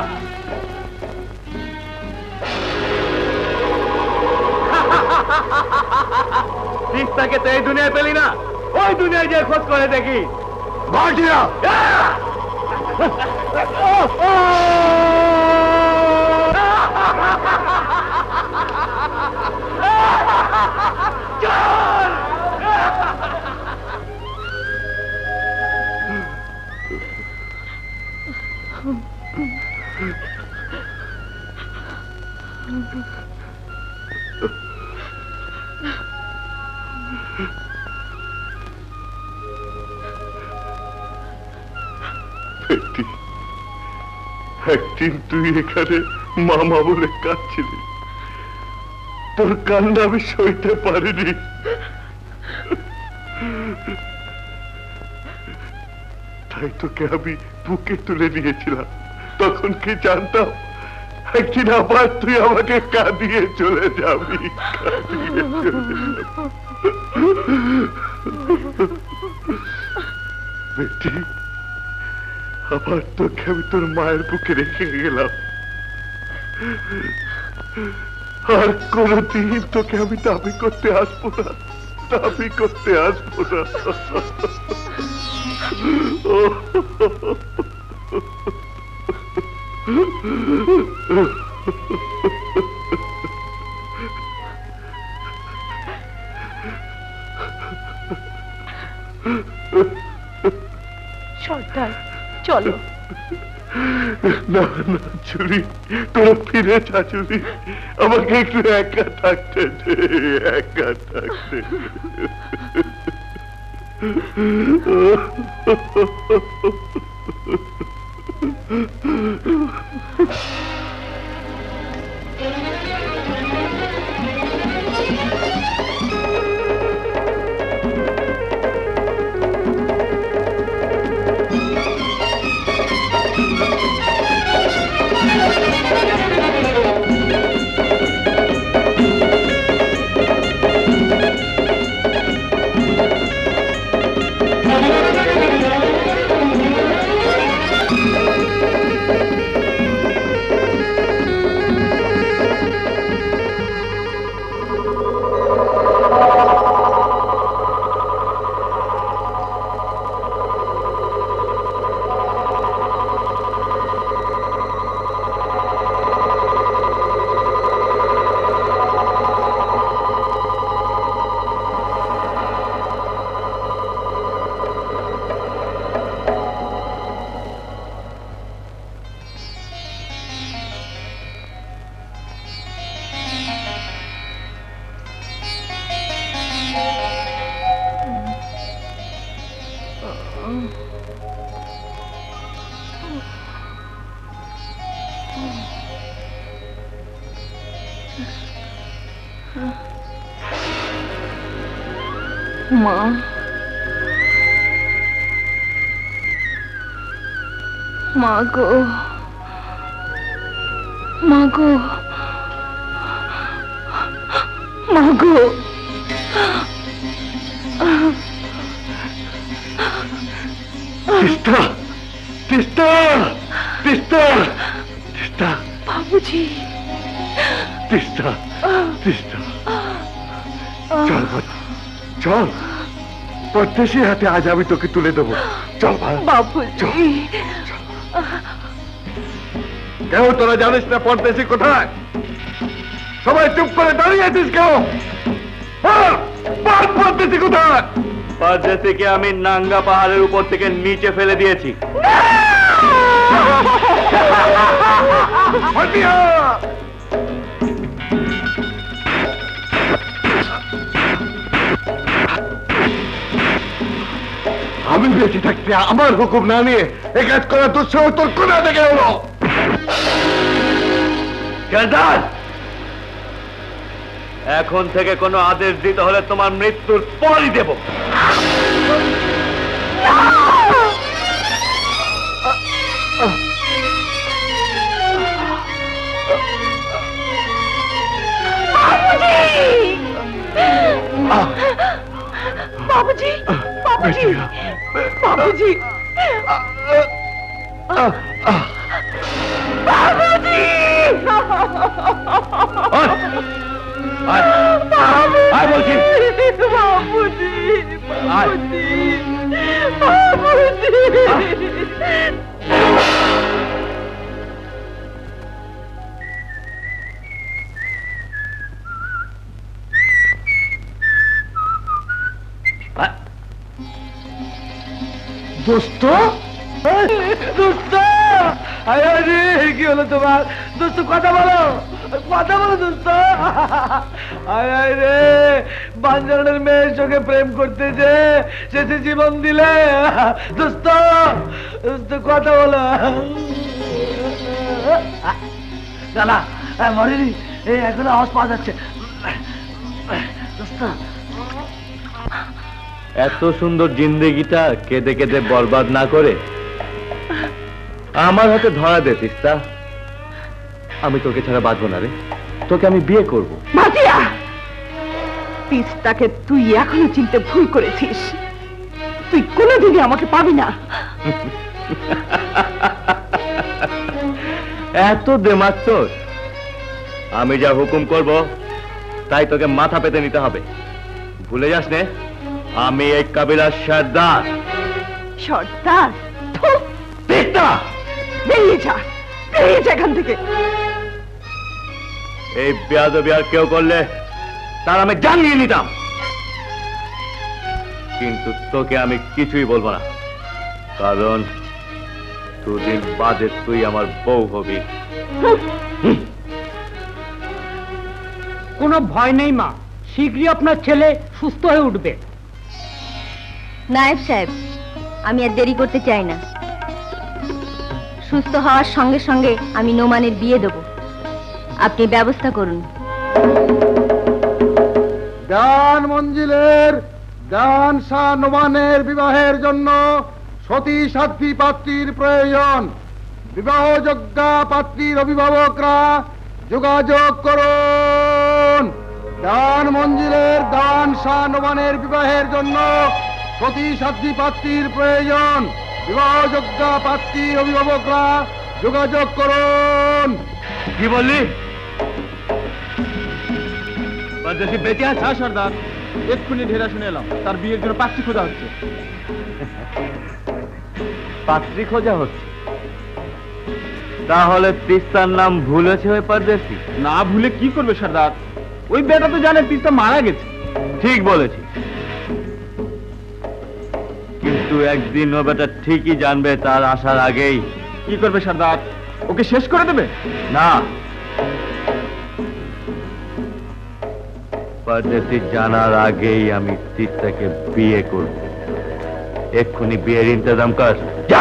Speaker 4: তিস্তাকে তো এই দুনিয়ায় পেলি না, ওই দুনিয়ায় যে খোঁজ করে দেখি।
Speaker 1: ভাটিয়া,
Speaker 2: একদিন তুই এখানে মামা বলে কাঁদছিলি, তোর কান্না আমি সইতে পারিনি। তাই তোকে আমি বুকে তুলে নিয়েছিলাম। তখন কি জানতাম একদিন আবার তুই আমাকে কাঁদিয়ে চলে যাবি, কাঁদিয়ে চলে বেটি। আবার তোকে আমি তোর মায়ের বুকে রেখে গেলাম, আর কোনদিন তোকে আমি দাবি করতে আসবো না, দাবি করতে আসবো না।
Speaker 9: সর্দার, চলো।
Speaker 2: না না চুরি, তোরা ফিরে যা চুরি, আমাকে একটু একা থাকতে দে, একা থাকতে।
Speaker 9: মা, মা গো, মা গো, মা গো।
Speaker 2: তিস্তা, তিস্তা, তিস্তা, তিস্তা।
Speaker 9: বাবুজি,
Speaker 2: তিস্তা তিস্তা চল চল পরদেশি হাতে আজ আমি তোকে তুলে দেবো চল ভাই
Speaker 9: বাপুজি
Speaker 2: কেউ তোরা জানিস না পরদেশি কোথায় সবাই চুপ করে দাঁড়িয়ে আছিস কেউ পরদেশি কোথায়
Speaker 4: পরদেশিকে আমি নাঙ্গা পাহাড়ের উপর থেকে নিচে ফেলে দিয়েছি
Speaker 2: আমি বেঁচে থাকতে আমার হুকুম না নিয়ে এ কাজ করার দুঃসাহস তোর কোথা থেকে হলো
Speaker 4: এখন থেকে কোনো আদেশ দিতে হলে তোমার মৃত্যুর পরই দেব
Speaker 9: বাবুজি বাবুজি বাবুজি বাবুজি
Speaker 4: বলছি
Speaker 9: বাবুজি বাবুজি
Speaker 1: দোস্ত দোস্ত কি হলো তোমার দোস্ত কথা বলো কথা বলো দোস্ত আয় আয় রে বাঞ্জারনের মেয়ের সঙ্গে প্রেম করতে যে শেষে জীবন দিলে দোস্ত দোস্ত কথা বলো না মরেনি এই এখনো আওয়াজ পাওয়া যাচ্ছে দোস্ত
Speaker 4: এত সুন্দর জিন্দেগিটা কেঁদে কেঁদে বরবাদ না করে আমার হাতে ধরা দে তিস্তা আমি তোকে ছাড়া বাঁচবো না রে তোকে আমি বিয়ে করবো
Speaker 9: ভাতিয়া তিস্তাকে তুই এখনো চিনতে ভুল করেছিস তুই কোনোদিনই আমাকে পাবি না
Speaker 4: এত দেমাগ তোর আমি যা হুকুম করব তাই তোকে মাথা পেতে নিতে হবে ভুলে যাস নে আমি এই কাবিলার সর্দার
Speaker 9: সর্দার
Speaker 4: তিস্তা
Speaker 9: বেরিয়ে যা বেরিয়ে যা এখান থেকে
Speaker 4: এই বেয়াদবি আর কেউ করলে তার আমি জানিয়ে নিতাম কিন্তু তোকে আমি কিছুই বলবো না কারণ দুদিন বাদে তুই আমার বউ হবি
Speaker 7: কোনো ভয় নেই মা শীঘ্রই আপনার ছেলে সুস্থ হয়ে উঠবে
Speaker 3: নায়েব সাহেব আমি আর দেরি করতে চাই না সুস্থ হওয়ার সঙ্গে সঙ্গে আমি নোমানের বিয়ে দেব আপনি ব্যবস্থা করুন
Speaker 8: দান মঞ্জিলের দান শাহ নোমানের বিবাহের জন্য সতী সাধ্বী পাত্রীর প্রয়োজন বিবাহযোগ্যা পাত্রীর অভিভাবকরা যোগাযোগ করুন দান মঞ্জিলের দান শাহ নোমানের বিবাহের জন্য সতী সাধ্বী পাত্রীর প্রয়োজন বিবাহযোগ্যা পাত্রীর অভিভাবকরা যোগাযোগ করুন
Speaker 4: কি বললি বেঁচে আছে
Speaker 10: সর্দার এক্ষুনি ঢেরা শুনে এলাম তার বিয়ের জন্য পাত্রী খোঁজা হচ্ছে
Speaker 4: পাত্রী খোঁজা হচ্ছে তাহলে তিস্তার নাম ভুলেছে ওই পরদেশি
Speaker 10: না ভুলে কি করবে সর্দার ওই বেটা তো জানে তিস্তা মারা গেছে
Speaker 4: ঠিক বলেছি কিন্তু একদিন ও বেটা ঠিকই জানবে তার আসার আগেই
Speaker 10: কি করবে সর্দার ওকে শেষ করে দেবে
Speaker 4: না পরদেশি জানার আগেই আমি তিস্তাকে বিয়ে করব এক্ষুনি বিয়ের ইন্তজাম কর যা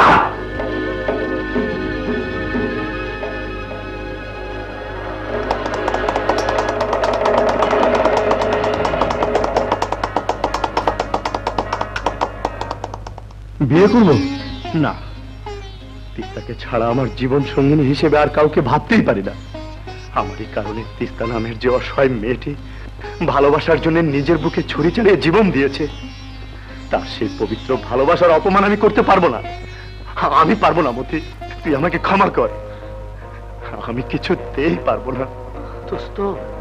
Speaker 2: বিয়ে করবো না তিস্তাকে ছাড়া আমার জীবন সঙ্গিনী হিসেবে আর কাউকে ভাবতেই পারি না আমার এই কারণে তিস্তা নামের যে অসহায় মেয়েটি ভালোবাসার জন্য নিজের বুকে ছুরি চালিয়ে জীবন দিয়েছে তার সেই পবিত্র ভালোবাসার অপমান আমি করতে পারবো না আমি পারবো না মতি তুই আমাকে ক্ষমা কর আমি কিছুতেই পারবো না
Speaker 1: দোস্ত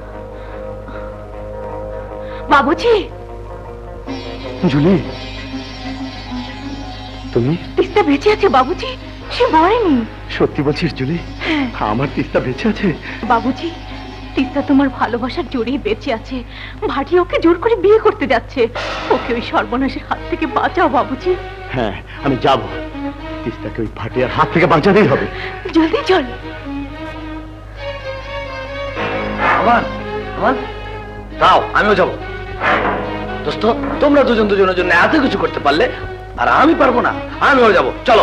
Speaker 9: বাবুজি,
Speaker 2: জুলি, তুমি?
Speaker 9: তিস্তা বেঁচে আছে বাবুজি, সে মরেনি।
Speaker 2: সত্যি বলছিস জুলি? আমার তিস্তা বেঁচে আছে?
Speaker 9: বাবুজি, তিস্তা তোমার ভালোবাসার জোরেই বেঁচে আছে। ভাটি ওকে জোর করে বিয়ে করতে যাচ্ছে। ওকে ওই সর্বনাশের হাত থেকে বাঁচাও বাবুজি।
Speaker 2: হ্যাঁ, আমি যাব। তিস্তাকে ওই ভাটিয়ার হাত থেকে বাঁচাতেই হবে।
Speaker 9: জলদি চল।
Speaker 1: আমান, আমান, দাও, আমিও যাব। দোস্ত, তোমরা দুজন দুজনের জন্য এত কিছু করতে পারলে, আর আমি পারবো না? আমিও যাব, চলো।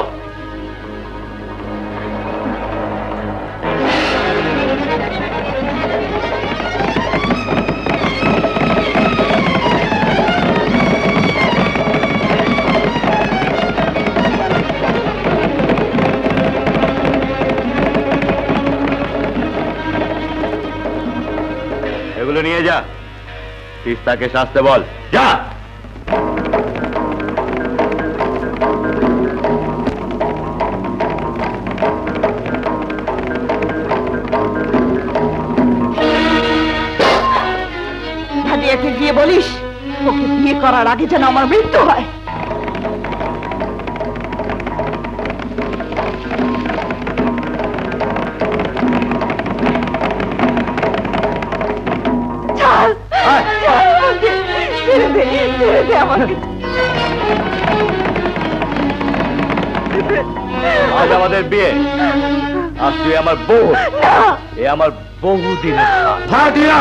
Speaker 4: এগুলো নিয়ে যা, তিস্তাকে শাস্তে বল, যা।
Speaker 9: ভাটিয়াকে গিয়ে বলিস ওকে বিয়ে করার আগে যেন আমার মৃত্যু হয়। ছেড়ে দে, ছেড়ে দে আমাকে।
Speaker 4: আজ আমাদের বিয়ে, আজ তুই আমার বউ, এ আমার বহুদিনের ভাটিয়া।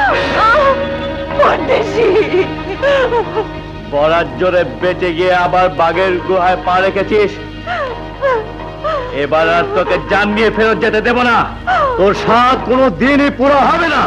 Speaker 4: বরাত জোরে বেঁচে গিয়ে আবার বাঘের গুহায় পা রেখেছিস। এবার আর তোকে জান নিয়ে ফেরত যেতে দেব না। তোর সাথ কোনো দিনই পুরো হবে না।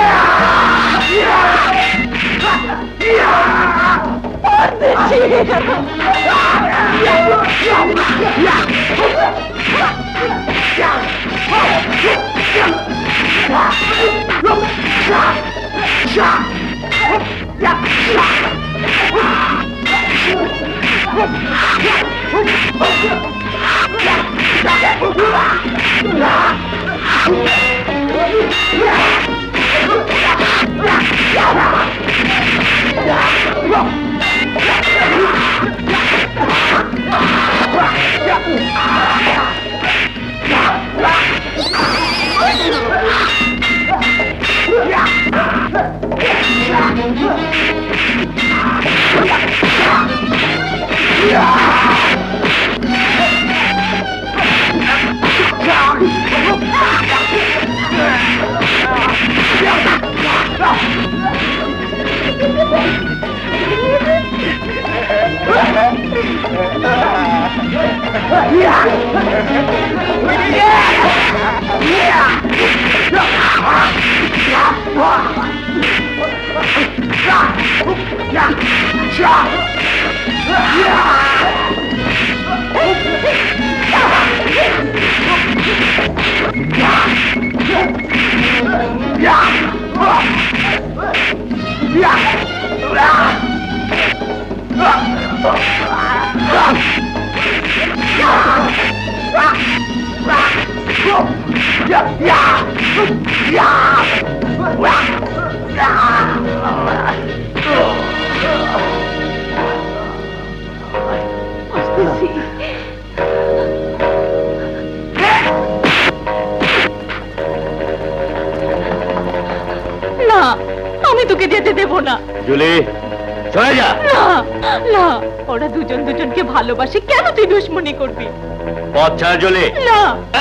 Speaker 9: না, আমি তোকে যেতে দেব না।
Speaker 4: জুলি, চলে যা।
Speaker 9: না না, ওরা দুজন দুজনকে ভালোবাসে, কেন তুই দুশ্মনী করবি?
Speaker 4: পথ ছাড় জুলি।
Speaker 9: না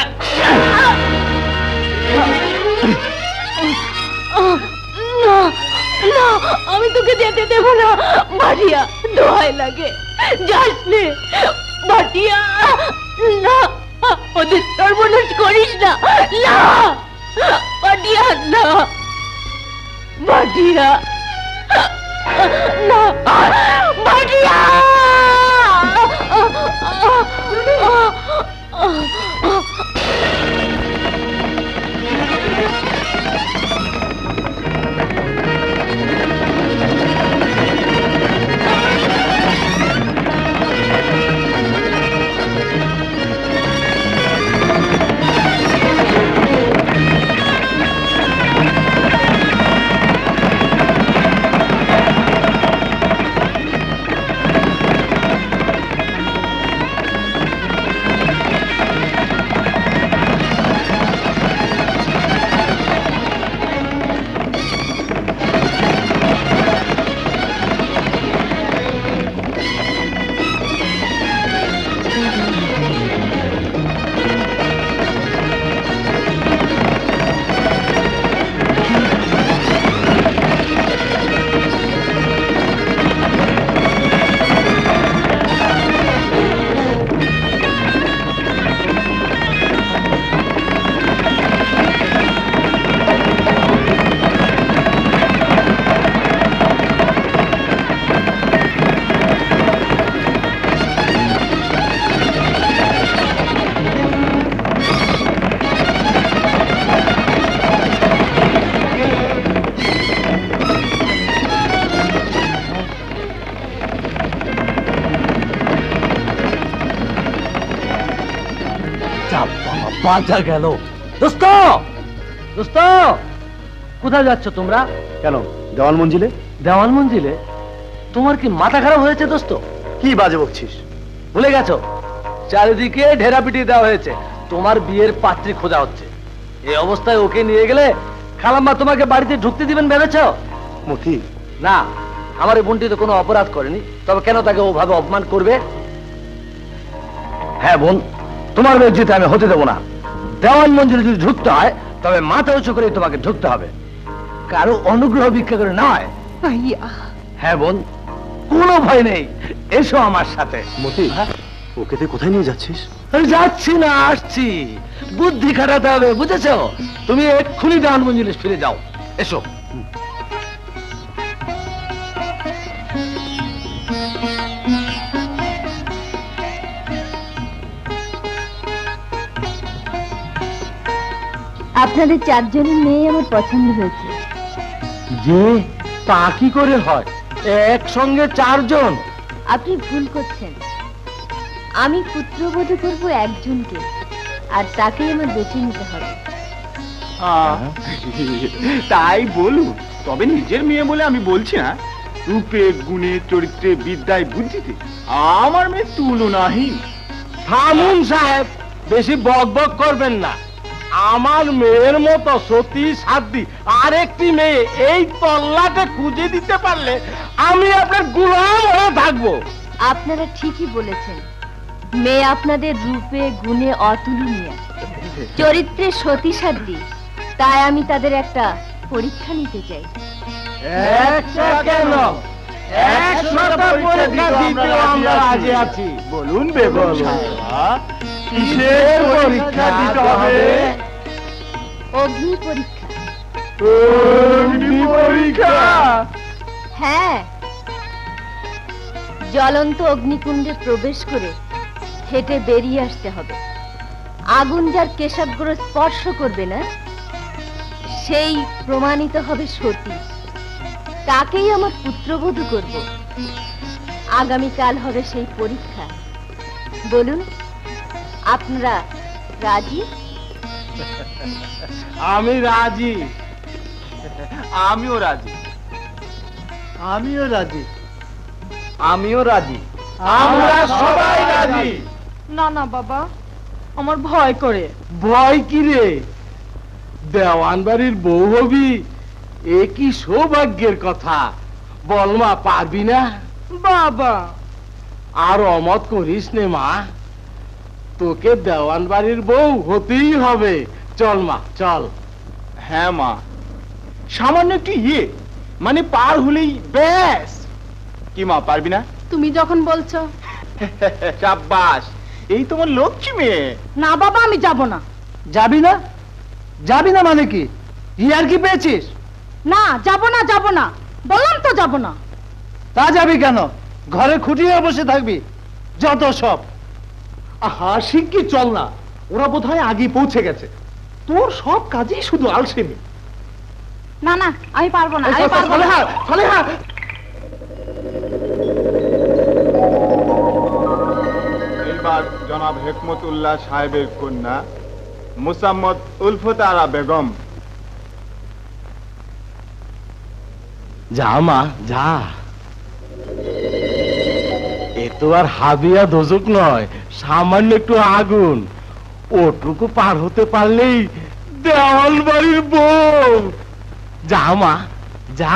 Speaker 9: না না, আমি তোকে যেতে দেব না। ভাটিয়া, দোহাই লাগে, যাস নে। ভাটিয়া, না, ওদের সর্বনাশ করিস না। না ভাটিয়া, না ভাটিয়া, না ভাটিয়া।
Speaker 1: বাঁচা গেল। দোস্ত দোস্ত কোথায় যাচ্ছ তোমরা?
Speaker 2: কেন দেওয়াল মঞ্জিলে?
Speaker 1: দেওয়াল মঞ্জিলে? তোমার কি মাথা খারাপ হয়েছে দোস্ত?
Speaker 2: কি বাজে বকছিস?
Speaker 1: ভুলে গেছো চারিদিকে ঢেরা পিটিয়ে দেওয়া হয়েছে, তোমার বিয়ের পাত্রী খোঁজা হচ্ছে। এই অবস্থায় ওকে নিয়ে গেলে খালাম্মা তোমাকে বাড়িতে ঢুকতে দিবেন ভেবেছ?
Speaker 2: মতি
Speaker 1: না, আমার এই বোনটি তো কোনো অপরাধ করেনি, তবে কেন তাকে ওভাবে অপমান করবে? হ্যাঁ বোন, তোমার মেয়ে যেতে আমি হতে দেবো না। দেওয়াল মঞ্জিলে যদি ঢুকতে হয় তবে মাথা উঁচু করে তোমাকে ঢুকতে হবে, কারো অনুগ্রহ ভিক্ষা করে নয়।
Speaker 5: ভাইয়া
Speaker 1: হ্যাঁ বোন, কোনো ভয় নেই, এসো আমার সাথে।
Speaker 2: মতি ওকে তুই কোথায় নিয়ে যাচ্ছিস?
Speaker 1: আমি যাচ্ছি না, আসছি। বুদ্ধি খাটাতে হবে, বুঝেছো? তুমি এক্ষুনি দেওয়াল মঞ্জিলে ফিরে যাও, এসো।
Speaker 3: আপনাদের চারজনের মেয়ে আমার পছন্দ হয়েছে।
Speaker 1: যে তা কি করে হয়, একসঙ্গে চারজন?
Speaker 3: আপনি ভুল করছেন। আমি পুত্রবধূ করব একজনকে, আর তাকেই আমার বেছে নিতে হবে।
Speaker 10: তাই বলুন, তবে নিজের মেয়ে বলে আমি বলছি না, রূপে গুণে চরিত্রে বিদ্যায় বুদ্ধিতে আমার মেয়ে তুলনাহীন।
Speaker 1: থামুন সাহেব, বেশি বক বক করবেন না। আমার মেয়ের মতো সতী সাধ্বী আরেকটি মেয়ে এই তল্লাটে খুঁজে দিতে পারলে আমি আপনার গোলাম হয়ে থাকবো।
Speaker 3: আপনারা ঠিকই বলেছেন, মেয়ে আপনাদের রূপে গুণে অতুলনীয়, চরিত্রে সতী সাধ্বী, তাই আমি তাদের একটা পরীক্ষা নিতে চাই।
Speaker 1: একটা কেন, একশোটা পরীক্ষা দিতেও আমরা রাজি আছি।
Speaker 10: বলুন বেগম
Speaker 1: কিসের পরীক্ষা দিতে হবে?
Speaker 3: অগ্নি পরীক্ষা।
Speaker 10: অগ্নি পরীক্ষা?
Speaker 3: হ্যাঁ, জ্বলন্ত অগ্নিকুণ্ডে প্রবেশ করে হেঁটে বেরিয়ে আসতে হবে। আগুন যার কেশাগ্র স্পর্শ করবে না সেই প্রমাণিত হবে সতী, তাকেই আমার পুত্রবধূ করব। আগামীকাল হবে সেই পরীক্ষা। বলুন, আপনারা রাজি?
Speaker 1: আমি রাজি।
Speaker 10: আমিও রাজি।
Speaker 1: আমিও রাজি। আমিও রাজি। আমরা সবাই রাজি।
Speaker 5: না না বাবা, আমার ভয় করে।
Speaker 1: ভয় কি রে? দেওয়ান বাড়ির বউ হবি, এ কি সৌভাগ্যের কথা। বল মা, পারবি না?
Speaker 5: বাবা
Speaker 1: আর অমত করিস নে মা, তোকে দেওয়ান বাড়ির বউ হতেই হবে। চল মা, চল।
Speaker 10: হ্যাঁ মা, সামান্য একটু ইয়ে মানে পার হলেই ব্যাস। কি মা, পারবি না?
Speaker 5: তুমি যখন বলছো।
Speaker 10: সাব্বাস, এই তোমার লক্ষ্মী মেয়ে।
Speaker 5: না বাবা, আমি যাব না।
Speaker 1: যাবি না? যাবি না মানে কি? ইয়ার কি পেয়েছিস?
Speaker 5: না, যাব না, যাব না, বললাম তো যাব না।
Speaker 1: তা যাবি কেন? ঘরে খুঁটিয়ে বসে থাকবি যত সব।
Speaker 2: আহা শিগগির চল না, ওরা বোধহয় আগে পৌঁছে গেছে। তোর সব কাজেই শুধু আলসেমি।
Speaker 5: না না, আমি পারবো না, আমি পারবো না।
Speaker 10: এইবার জনাব হেকমতুল্লাহ সাহেবের কন্যা মুসাম্মদ উলফত আরা বেগম।
Speaker 1: যা মা, যা। এ তো আর হাদিয়া দোজক নয়, সামান্য একটু আগুন। ওটুকু পার হতে পারলেই দেওয়াল বাড়ির বউ। যা মা, যা।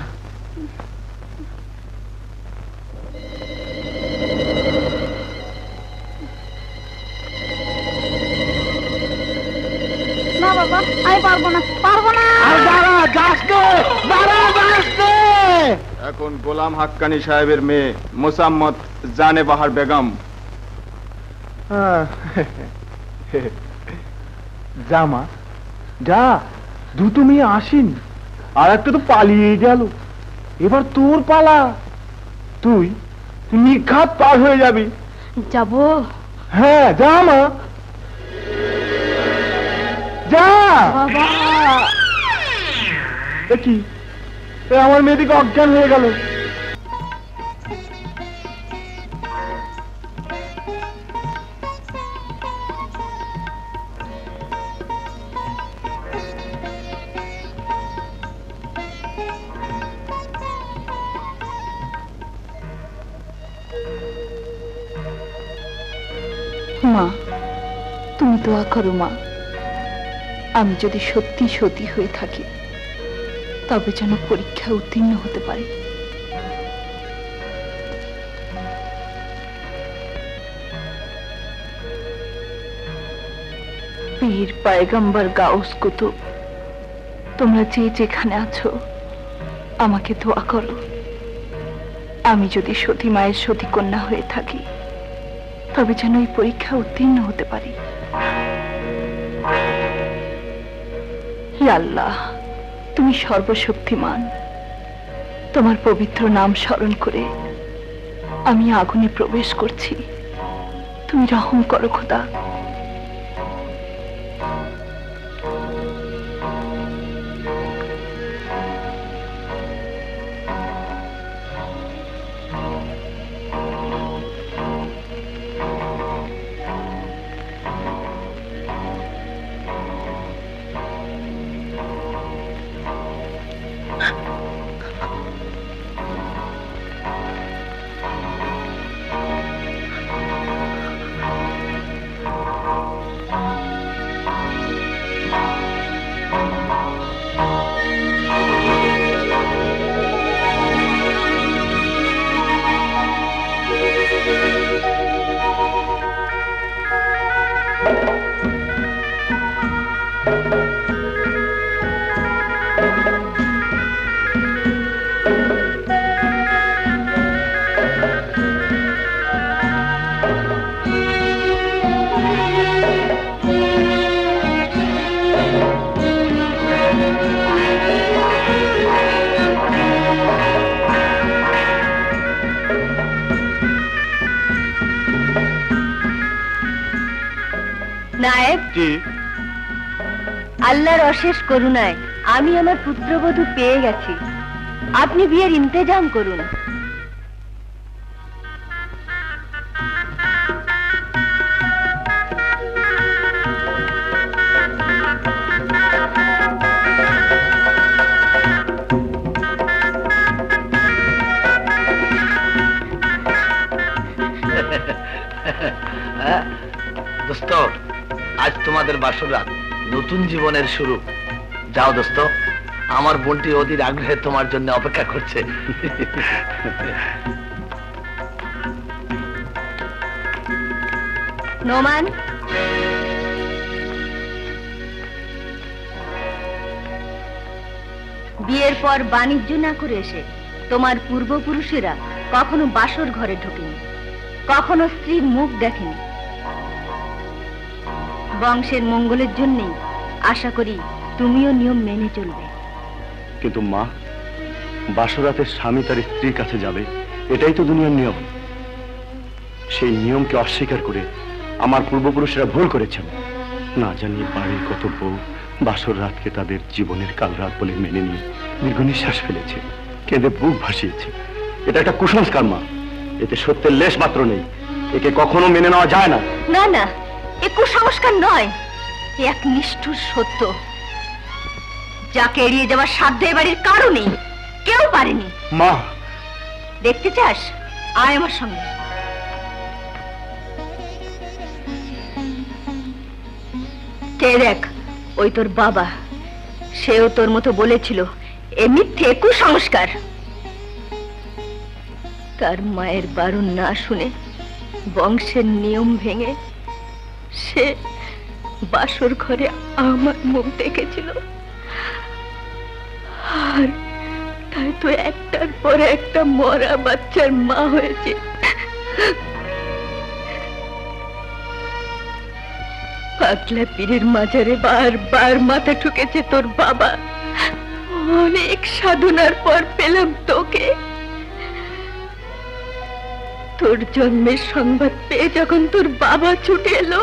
Speaker 5: না বাবা, আমি পারবো না, পারবো না।
Speaker 1: দাঁড়া, যাস নে, দাঁড়া, যাস নে।
Speaker 10: এখন গোলাম হাক্কানি সাহেবের মেয়ে মুসাম্মদ জানে বাহার বেগম।
Speaker 2: যা মা, যা। দুটো মেয়ে আসেনি, আর একটা তো পালিয়ে গেল। এবার তোর পালা। তুই তুই নিখাত পার হয়ে যাবি।
Speaker 5: যাবো?
Speaker 2: হ্যাঁ, যা মা, যা।
Speaker 5: বাবা
Speaker 2: এ কি, এ আমার মেয়েদিকে অজ্ঞান হয়ে গেল।
Speaker 9: তুমি দোয়া করো মা, আমি যদি সত্যি সতী হয়ে থাকি তবে যেন পরীক্ষা উত্তীর্ণ হতে পারি। পীর পয়গম্বর গাউস কুতুব, তোমরা যে যেখানে আছো আমাকে দোয়া করো, আমি যদি সতী মায়ের সতী কন্যা হয়ে থাকি তবে যেন এই পরীক্ষা উত্তীর্ণ হতে পারি। হে আল্লাহ, তুমি সর্বশক্তিমান, তোমার পবিত্র নাম স্মরণ করে আমি আগুনে প্রবেশ করছি, তুমি রহম করো খোদা।
Speaker 3: নায়েব, আল্লাহর অশেষ করুণায় আমি আমার পুত্রবধূ পেয়ে গেছি, আপনি বিয়ের ইন্তেজাম করুন।
Speaker 1: দোস্ত, আজ তোমাদের বাসর রাত, নতুন জীবনের শুরু। যাও দোস্ত, আমার বোনটি অধীর আগ্রহে তোমার জন্য অপেক্ষা করছে।
Speaker 3: নোমান, বিয়ের পর বাণিজ্য না করে এসে তোমার পূর্বপুরুষেরা কখনো বাসর ঘরে ঢোকেনি, কখনো স্ত্রীর মুখ দেখেনি। বংশের মঙ্গলের জন্যই আশা করি তুমিও নিয়ম মেনে চলবে।
Speaker 2: কিন্তু মা, বাসরাতে স্বামী তার স্ত্রীর কাছে যাবে, এটাই তো দুনিয়ার নিয়ম। সেই নিয়মকে অস্বীকার করে আমার পূর্বপুরুষরা ভুল করেছেন। না জানি বাড়ির কত বউ বাসর রাতকে তাদের জীবনের কাল রাত বলে মেনে নিয়ে দীর্ঘ নিঃশ্বাস ফেলেছে, কেঁদে বুক ভাসিয়েছে। এটা একটা কুসংস্কার মা, এতে সত্যের লেশ মাত্র নেই, একে কখনো মেনে নেওয়া যায় না।
Speaker 3: না না, এ কুসংস্কার নয়, এক নিষ্ঠুর সত্য, যাকে এড়িয়ে যাওয়ার সাধ্য এ বাড়ির কারো নেই, কেউ পারেনি।
Speaker 2: মা,
Speaker 3: দেখতে চাস? আয় আমার সঙ্গে। কে দেখ, ওই তোর বাবা, সেও তোর মতো বলেছিল এ মিথ্যে কুসংস্কার। তার মায়ের বারণ না শুনে বংশের নিয়ম ভেঙে সে বাসর ঘরে আমার মুখ দেখেছিল, আর তাই তো একটার পর একটা মরা বাচ্চার মা হয়েছে। পাগলা পীরের মাজারে বারবার মাথা ঠুকেছে তোর বাবা, অনেক সাধনার পর পেলাম তোকে। তোর জন্মের সংবাদ পেয়ে যখন তোর বাবা ছুটে এলো,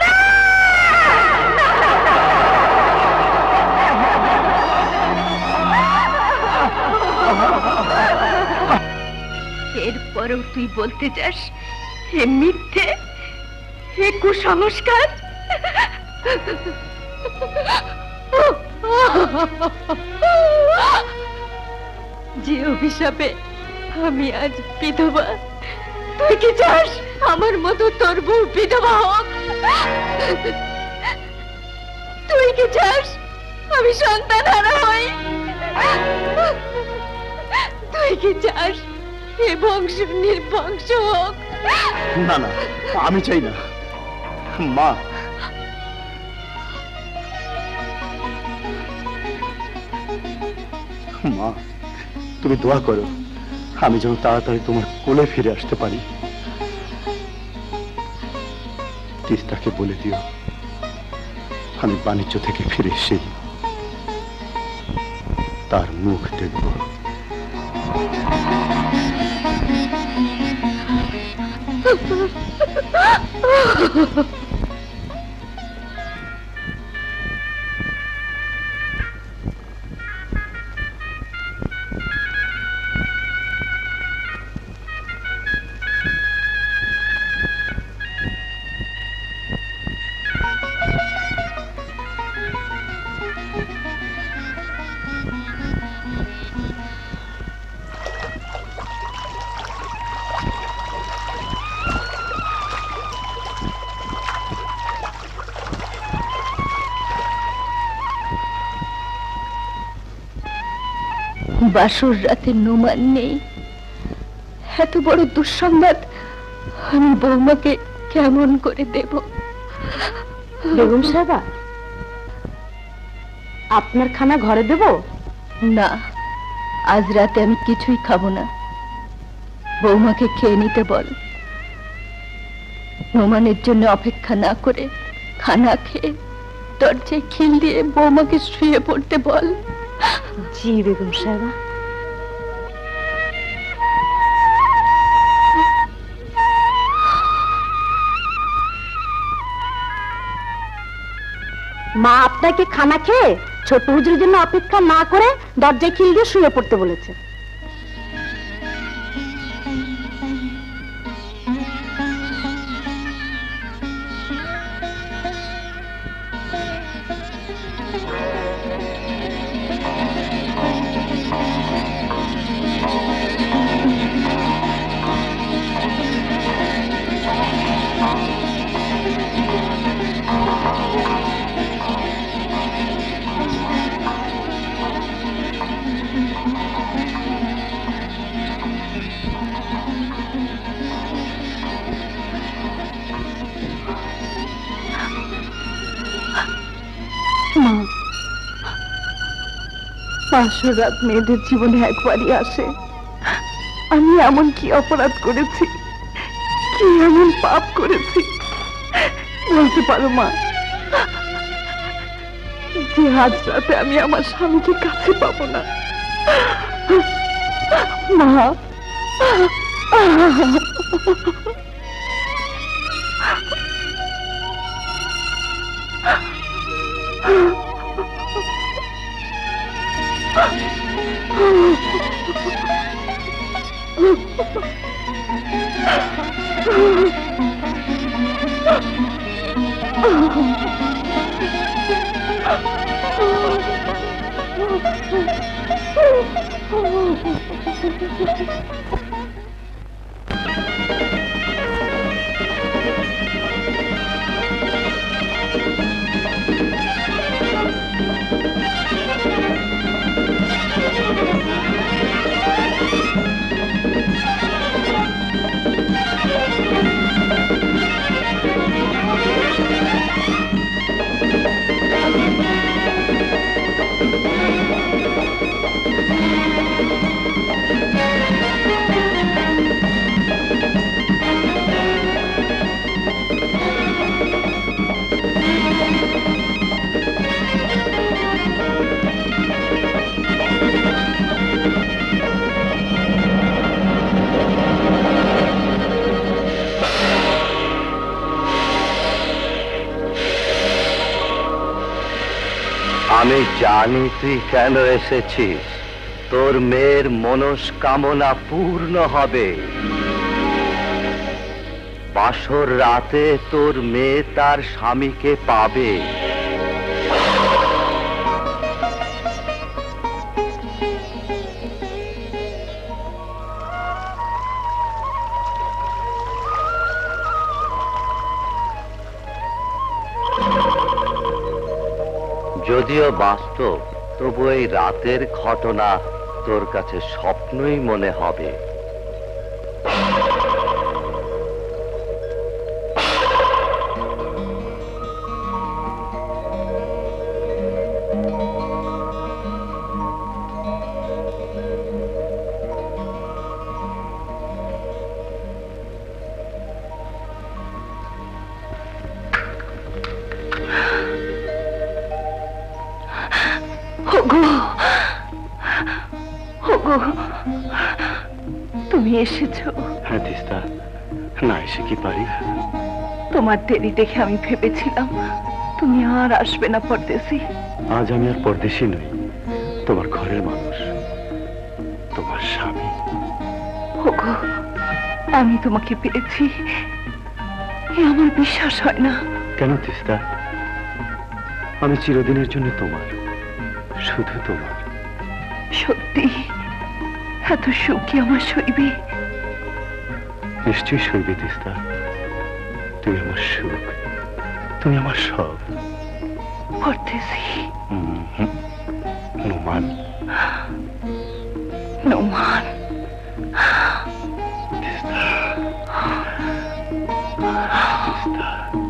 Speaker 3: এরপরেও তুই বলতে চাস হে মিথ্যে, হে কুসংস্কার? যে অভিশাপে আমি আজ বিধবা, তুই কি চাস আমার মতো তোর বউ বিধবা হোক? কি চাস আমি সন্তান হারা হই? তুই কি চাস এ বংশ নির্বংশ হোক?
Speaker 2: না না, আমি চাই না। মা, মা তুমি দোয়া করো আমি যেন তাড়াতাড়ি তোমার কোলে ফিরে আসতে পারি। তিস্তাকে বলে দিও আমি বাণিজ্য থেকে ফিরে এসে তার মুখ দেখব।
Speaker 3: বাসর রাতে নোমান নেই, এত বড় দুঃসংবাদ আমি বৌমাকে কেমন করে দেব?
Speaker 5: বেগম সাহেবা, আপনার খানা ঘরে দেব?
Speaker 3: না, আজ রাতে আমি কিছুই খাবো না। বৌমাকে খেয়ে নিতে বল। নোমানের জন্য অপেক্ষা না করে খানা খেয়ে দরজায় খিল দিয়ে বৌমাকে শুয়ে পড়তে বল।
Speaker 5: জি বেগম সাহেবা। মা আপনাকে খানা খেয়ে ছোট হুজুরের জন্য অপেক্ষা না করে দরজায় খিল দিয়ে শুয়ে পড়তে বলেছে।
Speaker 9: বাসর রাত মেয়েদের জীবনে একবারই আসে। আমি এমন কি অপরাধ করেছি, কি এমন পাপ করেছি বলতে পারো মা, যে আজ রাতে আমি আমার স্বামীকে কাছে পাবো না? মা,
Speaker 11: আমি জানি তুই কেন এসেছিস। তোর মেয়ের মনস্কামনা পূর্ণ হবে। বাসর রাতে তোর মেয়ে তার স্বামীকে পাবে। যদিও বাস্তব, তবু এই রাতের ঘটনা তোর কাছে স্বপ্নই মনে হবে।
Speaker 9: তুমি এসেছো?
Speaker 2: হ্যাঁ তিস্তা, না এসে কি পারি?
Speaker 9: তোমার দেরি দেখে আমি ভেবেছিলাম তুমি আর আসবে না পরদেশি।
Speaker 2: আজ আমি আর পরদেশি নই, তোমার ঘরের মানুষ, তোমার স্বামী।
Speaker 9: ওগো, আমি তোমাকে পেয়েছি, এ আমার বিশ্বাস হয় না।
Speaker 2: কেন তিস্তা? আমি চিরদিনের জন্য তোমার, শুধু তোমার।
Speaker 9: সত্যি এত সুখ কি আমার সইবে?
Speaker 2: নিশ্চয়ই সইবে তিস্তা, তুমি আমার সুখ, তুমি আমার সব।
Speaker 9: পরদেশি
Speaker 2: নোমান,
Speaker 9: নোমান,
Speaker 2: তিস্তা, তিস্তা।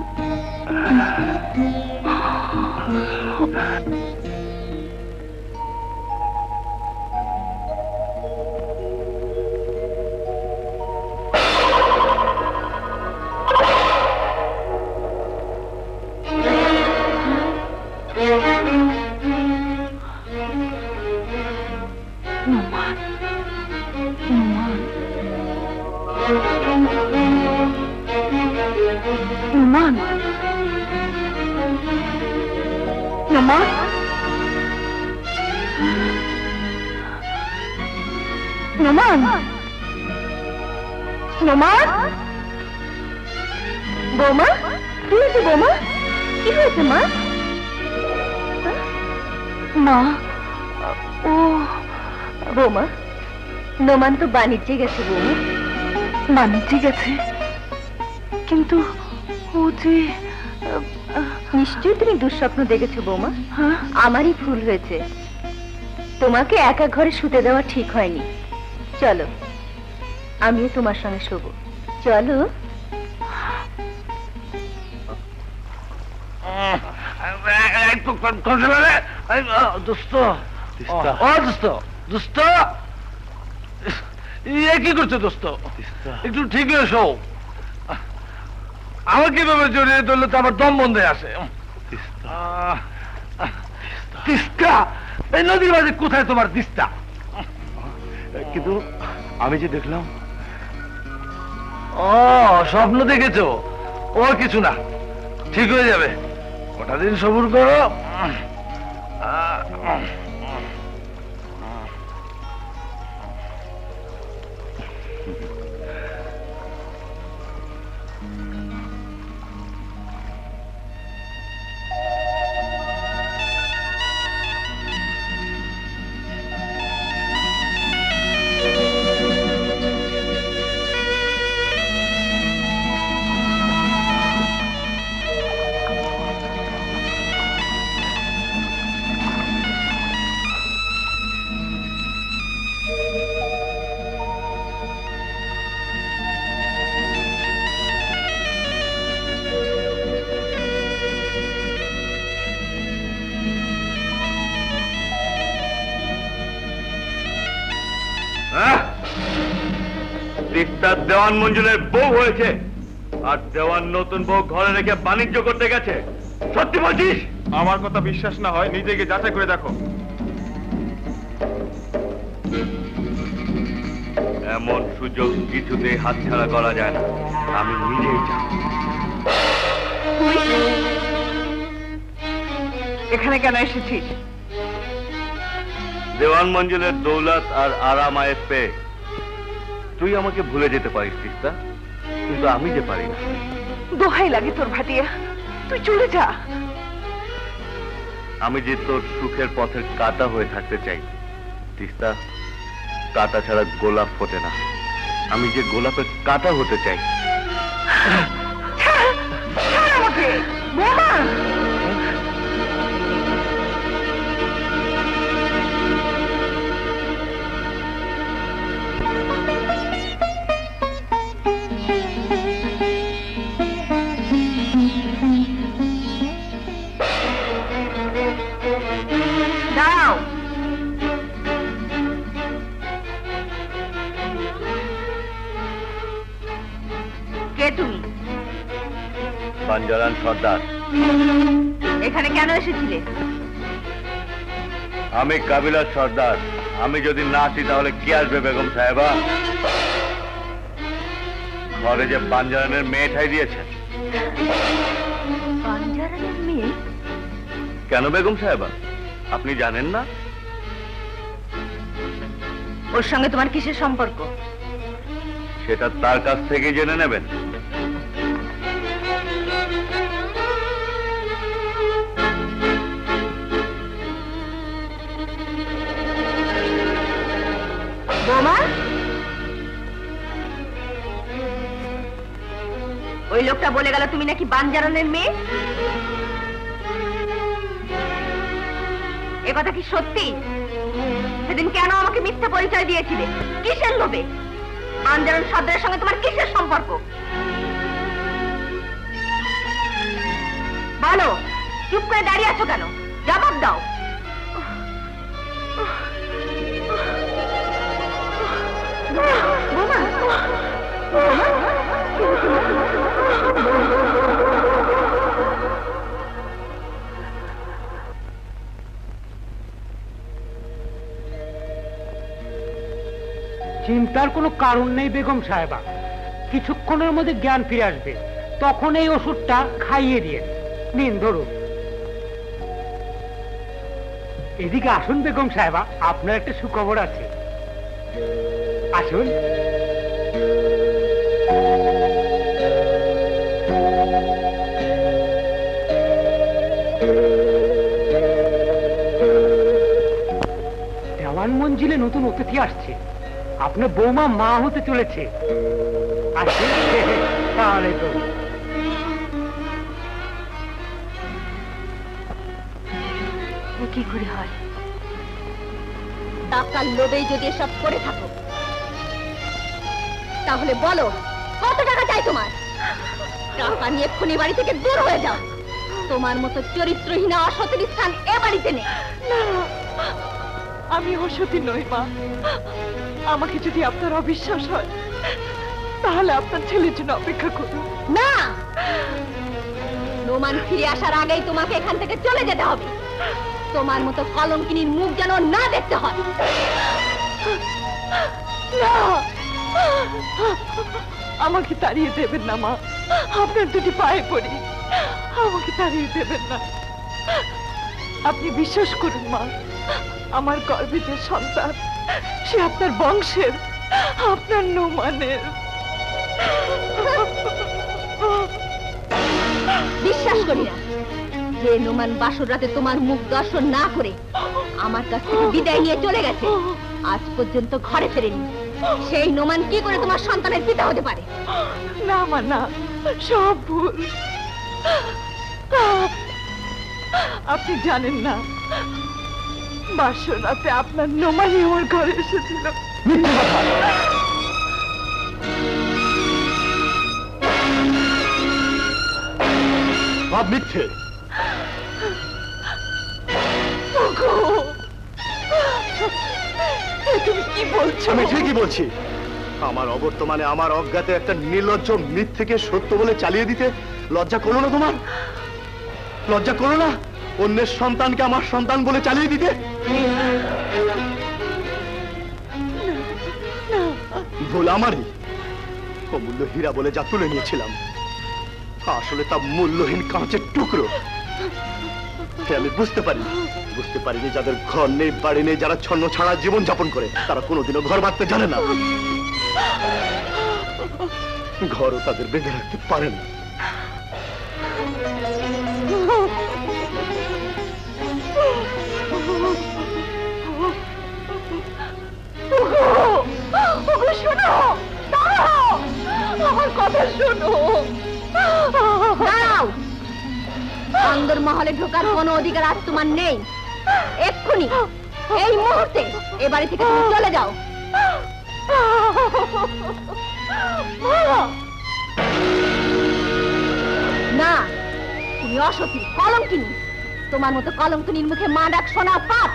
Speaker 9: নোমান, নোমান, নোমান, নোমান।
Speaker 3: বৌমা, কি হয়েছে বৌমা? কি হয়েছে মা?
Speaker 9: মা, ও
Speaker 3: বৌমা, নোমান তো বাণিজ্যে গেছে বৌমা।
Speaker 9: বাণিজ্যে গেছে? কিন্তু ও যে,
Speaker 3: নিশ্চয়ই তুমি দুঃস্বপ্ন দেখেছো বৌমা। আমারই ভুল হয়েছে, তোমাকে একা ঘরে শুতে দেওয়া ঠিক হয়নি। চলো, আমিও তোমার সঙ্গে শোবো। চলো।
Speaker 1: কি করছো দোস্ত? একটু ঠিক হয়ে শো। আমাকে এভাবে জড়িয়ে ধরলে তো আমার দম বন্ধে আসে। তিস্তা, এই নদীর মাঝে কোথায় তোমার তিস্তা?
Speaker 2: কিন্তু আমি যে দেখলাম।
Speaker 1: ও, স্বপ্ন দেখেছো? ও কিছু না, ঠিক হয়ে যাবে। কটা দিন সবুর করো।
Speaker 4: তিস্তার দেওয়ান মঞ্জুলের বউ হয়েছে, আর দেওয়ান নতুন বউ ঘরে রেখে বাণিজ্য করতে গেছে। সত্যি বলছিস?
Speaker 10: আমার কথা বিশ্বাস না হয় নিজেকে যাচাই করে দেখো।
Speaker 4: এমন সুযোগ কিছুতেই হাতছাড়া করা যায় না, আমি নিজেই জানি।
Speaker 9: এখানে কেন এসেছিস?
Speaker 4: দেওয়ান মঞ্জুলের দৌলত আর আরাম আয়ের পেয়ে তুই আমাকে ভুলে যেতে পারিস তিস্তা, কিন্তু আমি যে পারি না।
Speaker 9: দোহাই লাগে তোর ভাটিয়া, তুই চলে যা।
Speaker 4: আমি যে তোর সুখের পথের কাঁটা হয়ে থাকতে চাই তিস্তা। কাঁটা ছাড়া গোলাপ ফোটে না, আমি যে গোলাপের কাঁটা হতে চাই।
Speaker 5: দাঁড়াও। কে তুমি?
Speaker 4: বাঞ্জারান সর্দার।
Speaker 5: এখানে কেন এসেছিলে?
Speaker 4: আমি কাবিলার সর্দার। আমি যদি না আসি তাহলে কি আসবে বেগম সাহেবা? ঘরে যে বাঞ্জারানের মেয়ে ঠাই দিয়েছেন।
Speaker 5: বাঞ্জারানের মেয়ে?
Speaker 4: কেন বেগম সাহেবা, আপনি জানেন না?
Speaker 5: ওর সঙ্গে তোমার কিসের সম্পর্ক?
Speaker 4: সেটা তার কাছ থেকে জেনে নেবেন।
Speaker 5: বৌমা, ওই লোকটা বলে গেল তুমি নাকি বাঞ্জারানের মেয়ে। এ কথা কি সত্যি? সেদিন কেন আমাকে মিথ্যে পরিচয় দিয়েছিলে? কিসের লোভে? বাঞ্জারান সর্দারের সঙ্গে তোমার কিসের সম্পর্ক? বলো, চুপ করে দাঁড়িয়ে আছো কেন? জবাব দাও। বৌমা,
Speaker 1: চিন্তার কোনো কারণ নেই বেগম সাহেবা, কিছুক্ষণের মধ্যে জ্ঞান ফিরে আসবে। তখন এই ওষুধটা খাইয়ে দিয়ে নিন, ধরুন। এদিকে আসুন বেগম সাহেবা, আপনার একটা সুখবর আছে। আসুন। দেওয়ান মঞ্জিলে নতুন অতিথি আসছে। আপনার বৌমা মা হতে চলেছে। আসুন তাহলে তো।
Speaker 3: কি করে হয়? টাকার লোভেই যদি এসব করে থাকো তাহলে বলো কত টাকা চাই তোমার? টাকা নিয়ে এক্ষুনি বাড়ি থেকে দূর হয়ে যাও। তোমার মতো চরিত্রহীনা অসতীর স্থান এ বাড়িতে নেই।
Speaker 5: আমি অসতী নই মা। আমাকে যদি আপনার অবিশ্বাস হয় তাহলে আপনার ছেলের জন্য অপেক্ষা করুন।
Speaker 3: না, নোমান ফিরে আসার আগেই তোমাকে এখান থেকে চলে যেতে হবে। তোমার মতো কলঙ্কিনীর মুখ যেন না দেখতে হয়।
Speaker 5: না, আমাকে তাড়িয়ে দেবেন না মা। আপনার দুটি পায়ে পড়ি, আমাকে তাড়িয়ে দেবেন না। আপনি বিশ্বাস করুন মা, আমার গর্ভে যে সন্তান সে আপনার বংশের, আপনার নোমানের।
Speaker 3: বিশ্বাস করি না। যে নোমান বাসর রাতে তোমার মুখ দর্শন না করে আমার কাছ থেকে বিদায় নিয়ে চলে গেছে, আজ পর্যন্ত ঘরে ফেরেনি, সেই নোমান কি করে তোমার সন্তানের পিতা হতে পারে?
Speaker 5: না মা, না, সব ভুল। আপনি জানেন না, বাসর রাতে আপনার নোমানই আমার ঘরে এসেছিল।
Speaker 2: সব মিথ্যে।
Speaker 5: তুমি কি বলছো?
Speaker 2: আমি ঠিকই বলছি। আমার অবর্তমানে আমার অজ্ঞাতে একটা নির্লজ্জ মিথ্যেকে সত্য বলে চালিয়ে দিতে লজ্জা করো না তোমার? লজ্জা করো না অন্যের সন্তানকে আমার সন্তান বলে চালিয়ে দিতে? ভুল আমারই। অমূল্য হীরা বলে যা তুলে নিয়েছিলাম আসলে তা মূল্যহীন কাঁচের টুকরো। আমি বুঝতে পারিনি বুঝতে পারিনি যাদের ঘর নেই, বাড়ি নেই, যারা ছন্ন ছাড়া জীবন যাপন করে, তারা কোনোদিনও ঘর বাঁধতে জানে না, ঘরও তাদের বেঁধে রাখতে পারে না।
Speaker 5: শোনো, আমার কথা শোনো।
Speaker 3: দাঁড়াও, অন্দর মহলে ঢোকার কোনো অধিকার আজ তোমার নেই। এক্ষুনি এই মুহূর্তে এ বাড়ি থেকে তুমি চলে যাও। না, তুমি অসতী, কলঙ্কিনী। তোমার মতো কলঙ্কিনীর মুখে মা ডাক শোনা পাপ।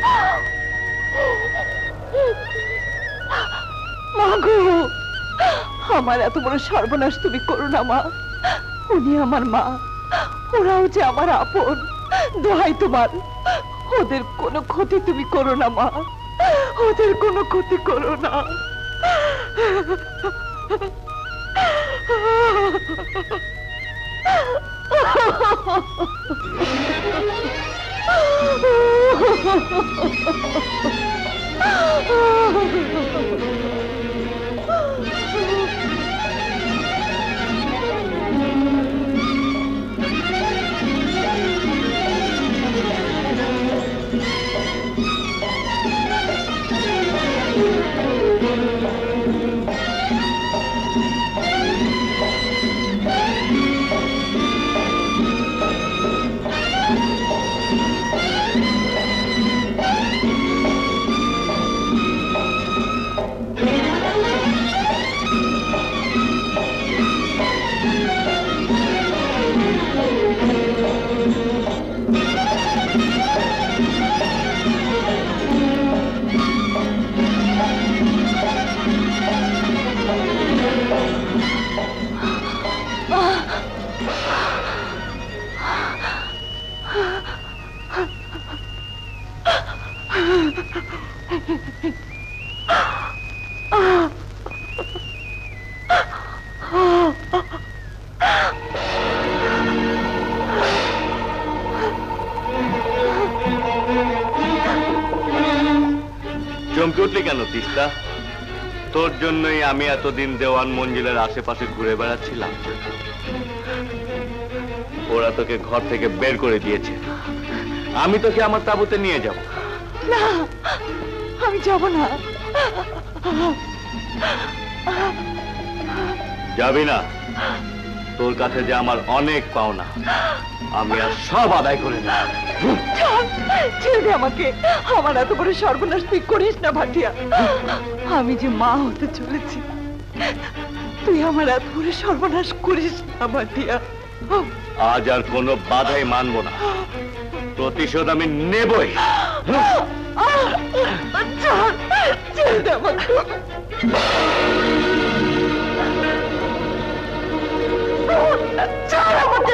Speaker 5: মা গো, আমার এত বড় সর্বনাশ তুমি করো না মা। উনি আমার মা, ওরাও যে আমার আপন। দোহাই তোমার, ওদের কোনো ক্ষতি তুমি করো না মা, ওদের কোনো ক্ষতি করো না।
Speaker 4: চমকে উঠলি কেন তিস্তা? তোর জন্যই আমি এতদিন দেওয়ান মঞ্জিলের আশেপাশে ঘুরে বেড়াচ্ছিলাম। ওরা তোকে ঘর থেকে বের করে দিয়েছে, আমি তোকে আমার তাঁবুতে নিয়ে যাব।
Speaker 5: না, আমি যাব না।
Speaker 4: যাবি না? তোর কাছে যে আমার অনেক পাওনা, আমি আর সব আদায় করে নেব।
Speaker 5: ছেড়ে দে আমাকে, আমার এত বড় সর্বনাশ তুই করিস না ভাটিয়া। আমি যে মা হতে চলেছি, তুই আমার এত বড় সর্বনাশ করিস না ভাটিয়া।
Speaker 4: আজ আর কোনো বাধাই মানবো না, প্রতিশোধ আমি নেবই।
Speaker 5: ছেড়ে দে আমাকে। ছাড় আমাকে।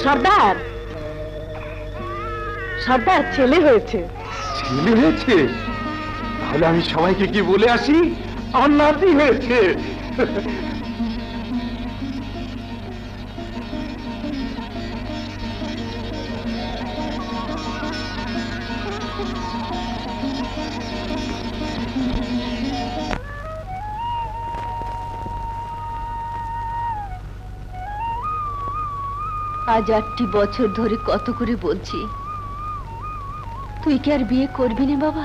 Speaker 5: সর্দার সর্দার ছেলে হয়েছে।
Speaker 2: ছেলে হয়েছে? তাহলে আমি সবাইকে কি বলে আসি আমার নাতি হয়েছে?
Speaker 3: আজ আটটি বছর ধরে কত করে বলছি, তুই কি আর বিয়ে করবি না বাবা?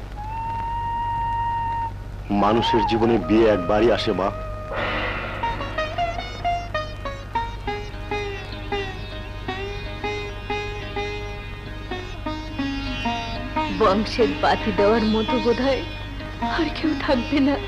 Speaker 2: মানুষের জীবনে বিয়ে একবারই আসে মা।
Speaker 3: বংশের বাতি দেওয়ার মতো বোধহয় আর কেউ থাকবে না।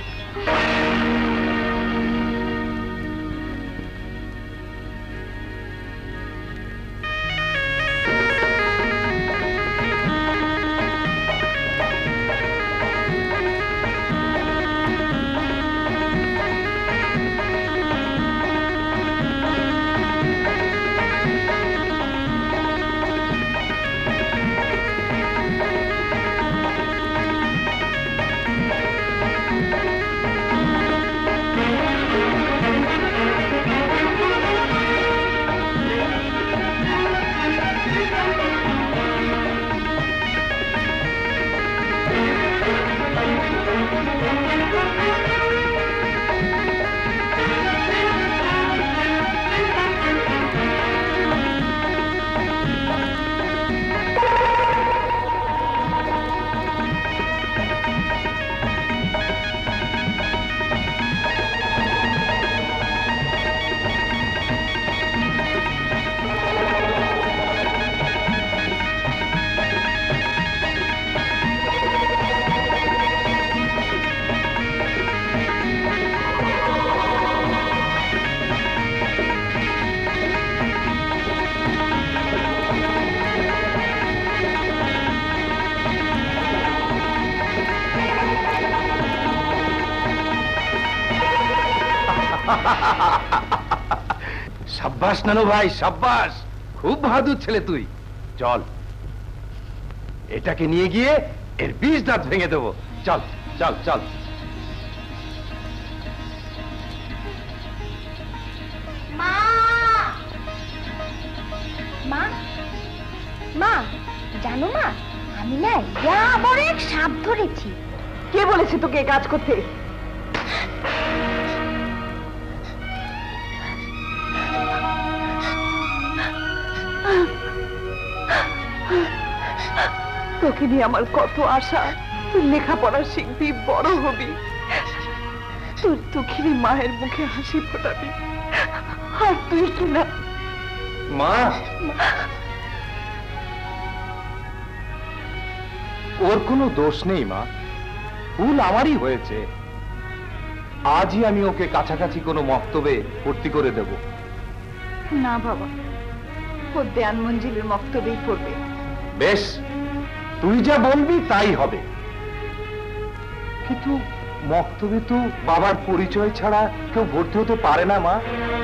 Speaker 2: সাব্বাস নানু ভাই, সাব্বাস, খুব বাহাদুর ছেলে তুই। চল এটাকে নিয়ে গিয়ে এর বিষ দাঁত ভেঙে দেবো। চল চল চল।
Speaker 3: মা মা মা জানো মা, আমি না যা বড় এক সাপ ধরেছি।
Speaker 5: কে বলেছে তোকে এই কাজ করতে? তোকে নিয়ে আমার কত আশা, তুই লেখাপড়া শিখবি, বড় হবি, তোর দুঃখিনী মায়ের মুখে হাসি ফোটাবি, আর তুই কিনা।
Speaker 2: মা, ওর কোনো দোষ নেই মা, ভুল আমারই হয়েছে। আজই আমি ওকে কাছাকাছি কোনো মক্তবে ভর্তি করে দেব।
Speaker 9: না বাবা, ও দেয়ান মঞ্জিলের মক্তবেই পড়বে।
Speaker 2: বেশ, তুই যা বলবি তাই হবে, কিন্তু মক্তবে তো বাবার পরিচয় ছাড়া কেউ ভর্তি হতে পারে না মা।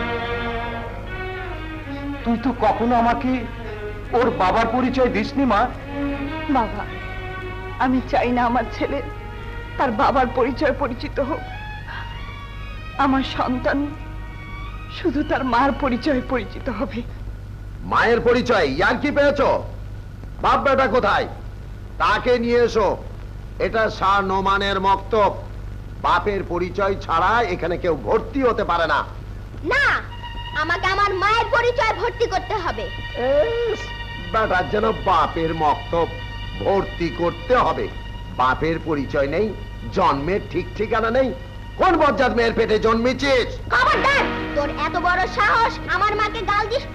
Speaker 2: তুই তো কখনো আমাকে ওর বাবার পরিচয় দিসনি মা।
Speaker 9: বাবা, আমি চাই না আমার ছেলে তার বাবার পরিচয় পরিচিত হোক। আমার সন্তান শুধু তার মার পরিচয় পরিচিত হবে।
Speaker 8: মায়ের পরিচয় ইয়ার কি পেয়েছ? বাপ বেটা কোথায়? তাকে নিয়ে এসো। এটা শাহ নোমানের মক্তব। বাপের পরিচয় ছাড়া এখানে কেউ ভর্তি হতে পারে না।
Speaker 3: না, আমাকে আমার মায়ের পরিচয় ভর্তি করতে হবে।
Speaker 8: বেটার যেন বাপের মক্তব ভর্তি করতে হবে। বাপের পরিচয় নেই, জন্মের ঠিক ঠিকানা নেই। কোন বজ্জাত মেয়ের পেটে জন্মেছিস?
Speaker 3: খবরদার, তোর এত বড় সাহস আমার মাকে গাল দিস।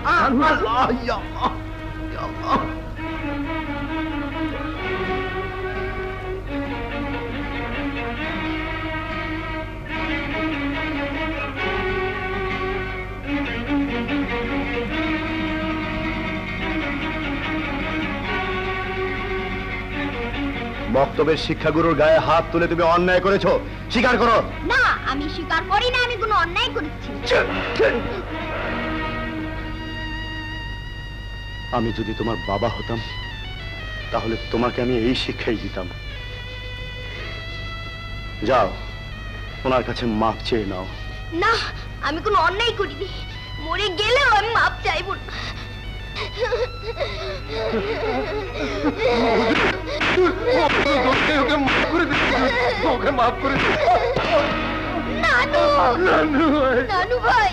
Speaker 2: মক্তবের শিক্ষাগুরুর গায়ে হাত তুলে তুমি অন্যায় করেছো, স্বীকার করো।
Speaker 3: না, আমি স্বীকার করি না আমি কোনো অন্যায় করেছি।
Speaker 2: আমি যদি তোমার বাবা হতাম তাহলে তোমাকে আমি এই শিক্ষাই দিতাম। যাও ওনার কাছে মাপ চেয়ে নাও।
Speaker 3: না, আমি কোনো অন্যায় করিনি, মরে গেলেও আমি মাপ চাইব না।
Speaker 8: ওকে মাফ করে দে।
Speaker 3: নানু,
Speaker 8: নানু ভাই,
Speaker 3: নানু ভাই,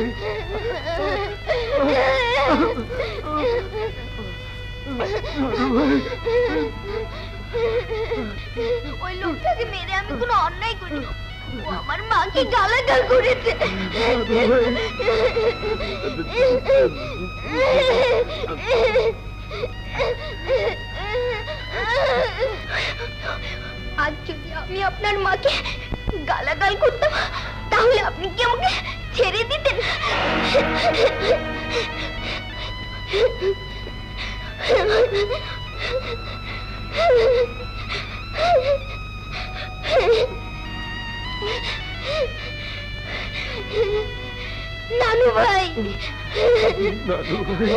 Speaker 3: ওই লোকটাকে মেরে আমি কোনো অন্যায় করিনি, ও আমার মাকে গালাগাল করেছে। আজ যদি আমি আপনার মাকে গালাগাল করতাম তাহলে আপনি কি আমাকে ছেড়ে দিতেন? নানু ভাই,
Speaker 8: নানু ভাই,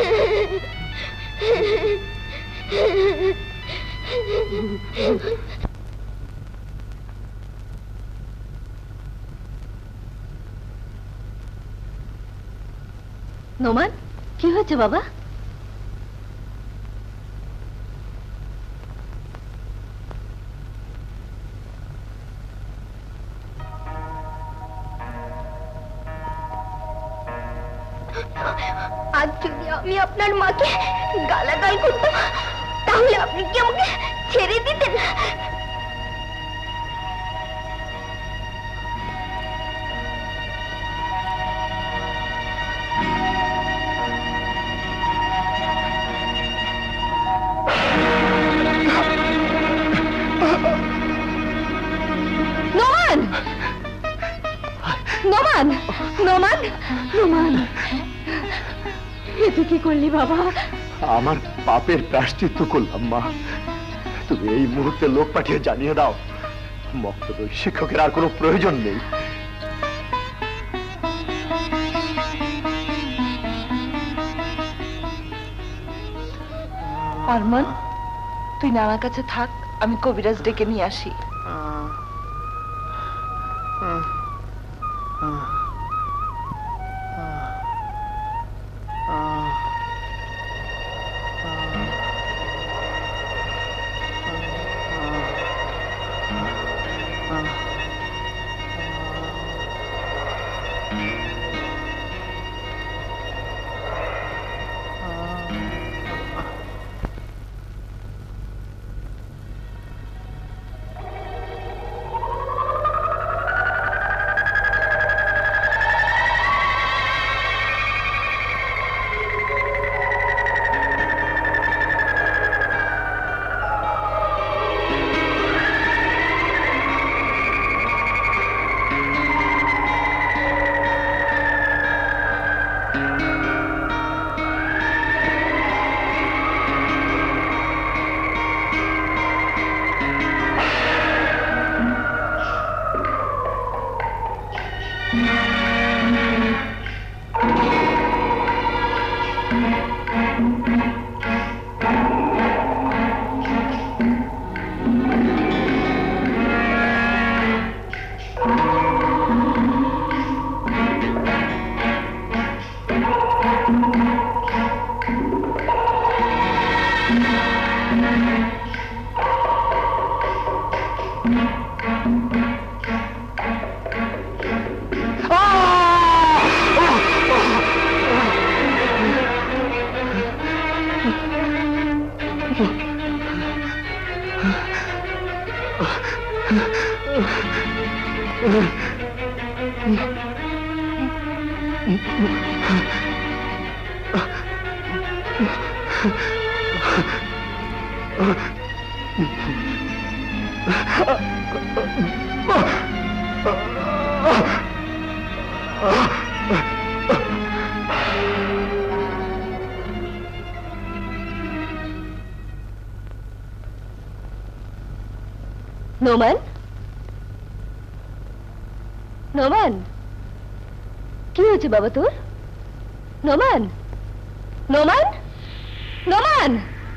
Speaker 3: নোমান, কি হয়েছে বাবা? আজ যদি আমি আপনার মাকে গালাগাল করতাম তাহলে আপনি কি আমাকে ছেড়ে দিতেন? নোমান, নোমান, নোমান, নোমান, এ তুই কি করলি বাবা?
Speaker 2: আমার পাপের প্রায়শ্চিত্ত করলাম মা। তুমি এই মুহূর্তে লোক পাঠিয়ে জানিয়ে দাও মক্তব্য শিক্ষকের আর কোনো প্রয়োজন নেই।
Speaker 9: আরমান, তুই নানার কাছে থাক, আমি কবিরাজ ডেকে নিয়ে আসি।
Speaker 3: নোমান, নোমান, কি হয়েছে বাবা তোর? নোমান, নোমান, নোমান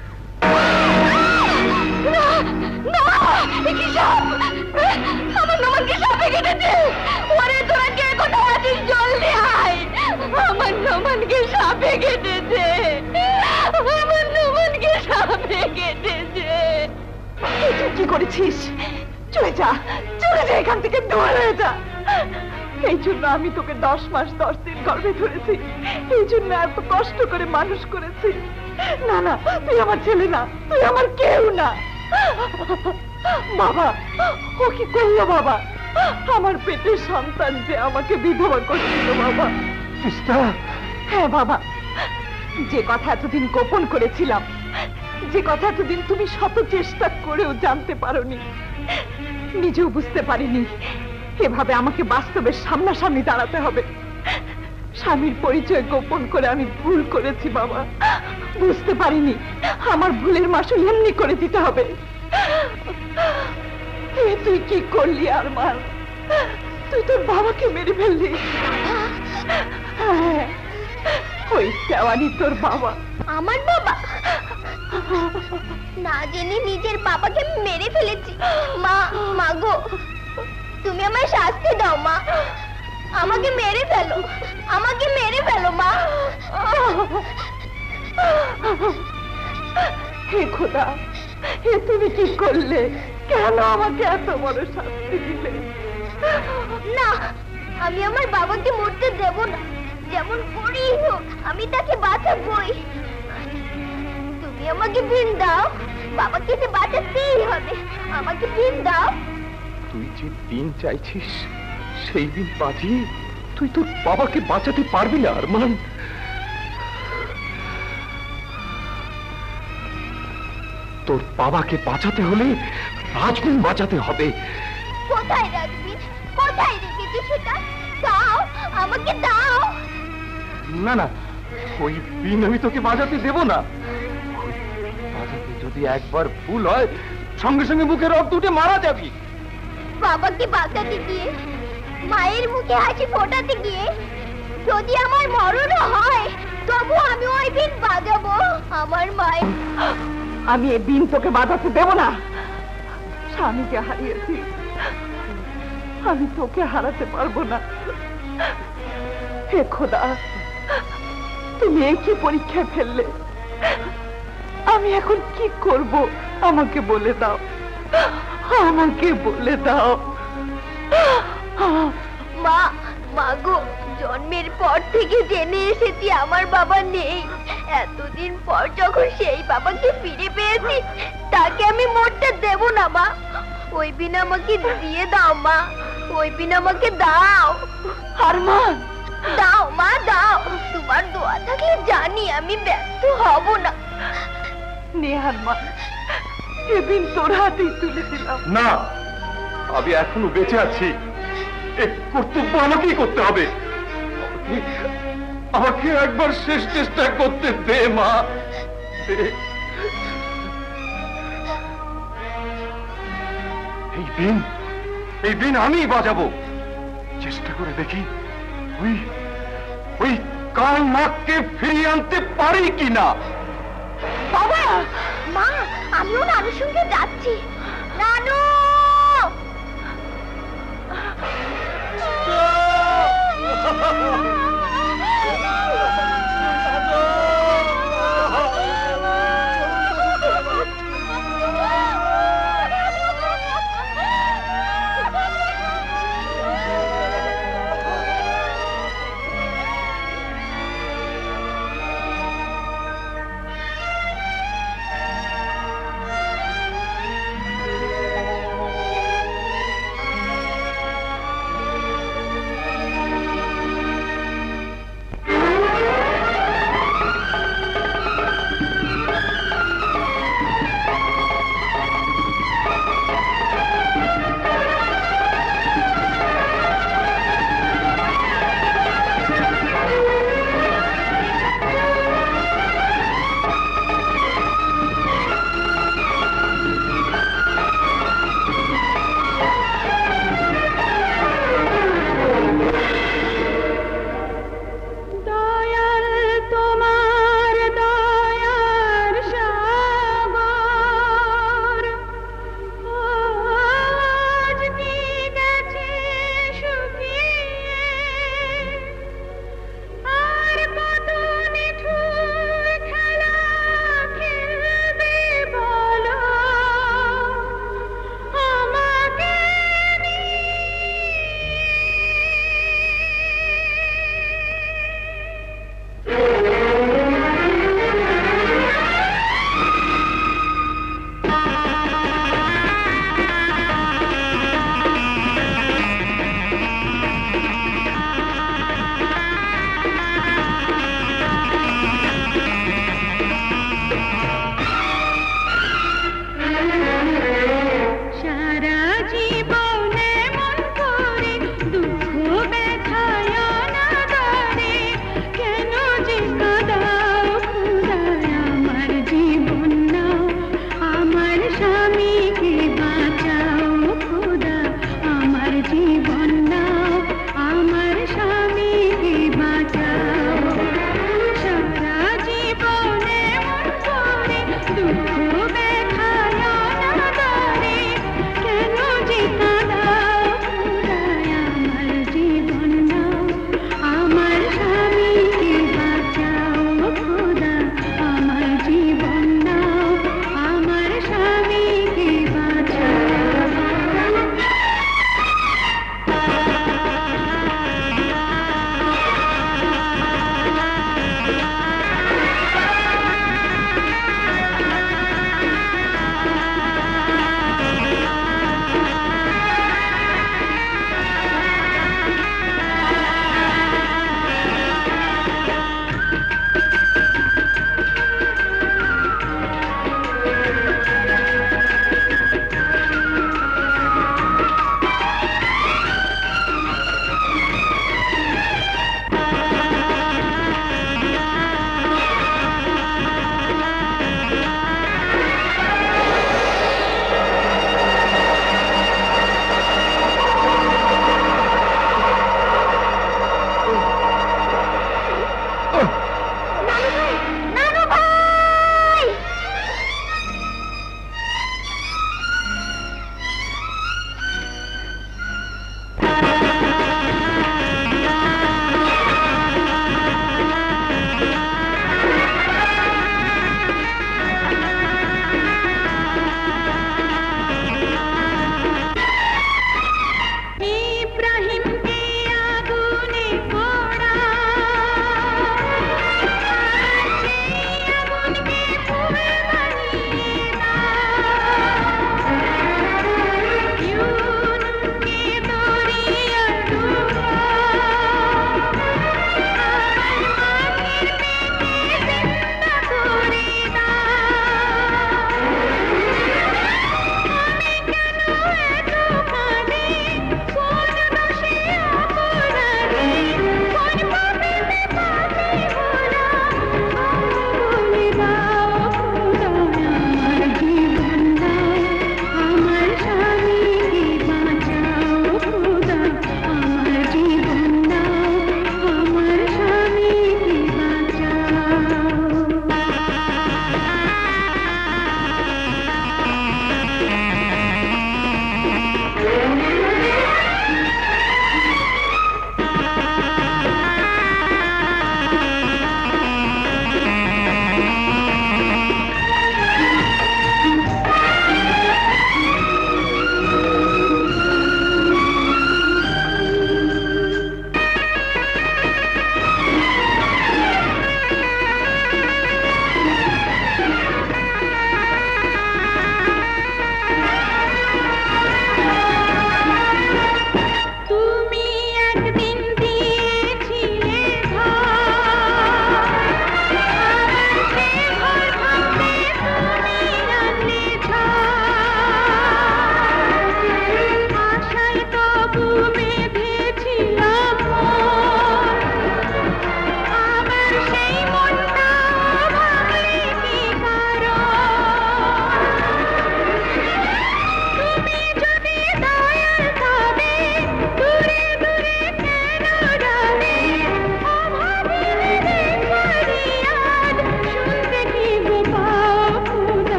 Speaker 3: আমার নোমানকে সাপে কেটেছে। ওরে তোরা কে কোথায় আছিস জলদি আয়। আমার নোমানকে সাপে কেটেছে। আমার নোমানকে সাপে কেটেছে।
Speaker 5: তুই কি করেছিস? চলে যা, চলে যা এখান থেকে, দূর হয়ে যা। এই জন্য আমি তোকে দশ মাস দশ দিন গর্ভে ধরেছি, এই জন্য এত কষ্ট করে মানুষ করেছি। না না, তুই আমার ছেলে না, তুই আমার কেউ না। বাবা, ও কি করলো বাবা? আমার পেটের সন্তান যে আমাকে বিধবা করছিল বাবা। হ্যাঁ বাবা, যে কথা এতদিন গোপন করেছিলাম, যে কথা এতদিন তুমি শত চেষ্টা করেও জানতে পারোনি, নিজেও বুঝতে পারিনি, এভাবে আমাকে বাস্তবের সামনাসামনি দাঁড়াতে হবে। স্বামীর পরিচয় গোপন করে আমি ভুল করেছি বাবা, বুঝতে পারিনি আমার ভুলের মাসুল এমনি করে দিতে হবে। তুই কি করলি আরমান? তুই তোর বাবাকে মেরে ফেললি। হ্যাঁ, ওই দেওয়ানি তোর বাবা।
Speaker 3: আমার বাবা? না জেনে নিজের বাবাকে মেরে ফেলেছি। মা, মা গো, তুমি আমায় শাস্তি দাও মা। আমাকে মেরে ফেলো, আমাকে মেরে ফেলো মা।
Speaker 5: হে খোদা, হে তুমি কি করলে? কেন আমাকে এত বড় শাস্তি দিলে?
Speaker 3: না, আমি আমার বাবাকে মরতে দেব না। যেমন করেই হোক আমি তাকে বাঁচাবই। তুমি আমাকে বিন দাও, বাবাকে যে বাঁচাতেই হবে। আমাকে বিন দাও।
Speaker 2: তুই যে দিন চাইছিস সেই দিন বাঁচিয়ে তুই তোর বাবাকে বাঁচাতে পারবি না আরমান। তোর বাবাকে বাঁচাতে হলে রাজবিন বাঁচাতে হবে।
Speaker 3: কোথায় রাজবিন? কোথায় রেখেছি সেটা? দাও, আমাকে দাও।
Speaker 2: না না, ওই বিন আমি তোকে বাঁচাতে দেব না। বাঁচাতে যদি একবার ভুল হয় সঙ্গে সঙ্গে মুখে রক্ত উঠে মারা যাবি।
Speaker 3: বাবাকে বাঁচাতে গিয়ে, মায়ের মুখে হাসি ফোটাতে গিয়ে যদি আমার মরণও হয়, তবু আমি ওই বিন বাজাবো। আমার মায়ের
Speaker 5: আমি এই বিন তোকে বাঁচাতে দেব না। স্বামীকে হারিয়েছি, আমি তোকে হারাতে পারবো না। হে খোদা, তুমি এই কি পরীক্ষায় ফেললে? আমি এখন কি করব আমাকে বলে দাও, আমাকে বলে দাও।
Speaker 3: মা, মাগো, জন্মের পর থেকে জেনে এসেছি আমার বাবা নেই। এতদিন পর যখন সেই বাবাকে ফিরে পেয়েছি, তাকে আমি মরতে দেব না মা। ওই বিন আমাকে দিয়ে দাও মা, ওই বিন আমাকে দাও।
Speaker 5: আরমান,
Speaker 3: দাও মা, দাও। তোমার দোয়া থাকলে জানি আমি ব্যর্থ হব না।
Speaker 5: নে আরমান, এ বিন তোর হাতেই তুলে দিলাম।
Speaker 2: না, আমি এখনো বেঁচে আছি। এই কর্তব্য আমাকেই করতে হবে। আমাকে একবার শেষ চেষ্টা করতে দে মা। এই বিন, এই বিন আমি বাজাবো। চেষ্টা করে দেখি ওই ওই কাল নাককে ফিরিয়ে আনতে পারি কিনা।
Speaker 3: বাবা, মা, আমিও নানুর সঙ্গে যাচ্ছি। নানু!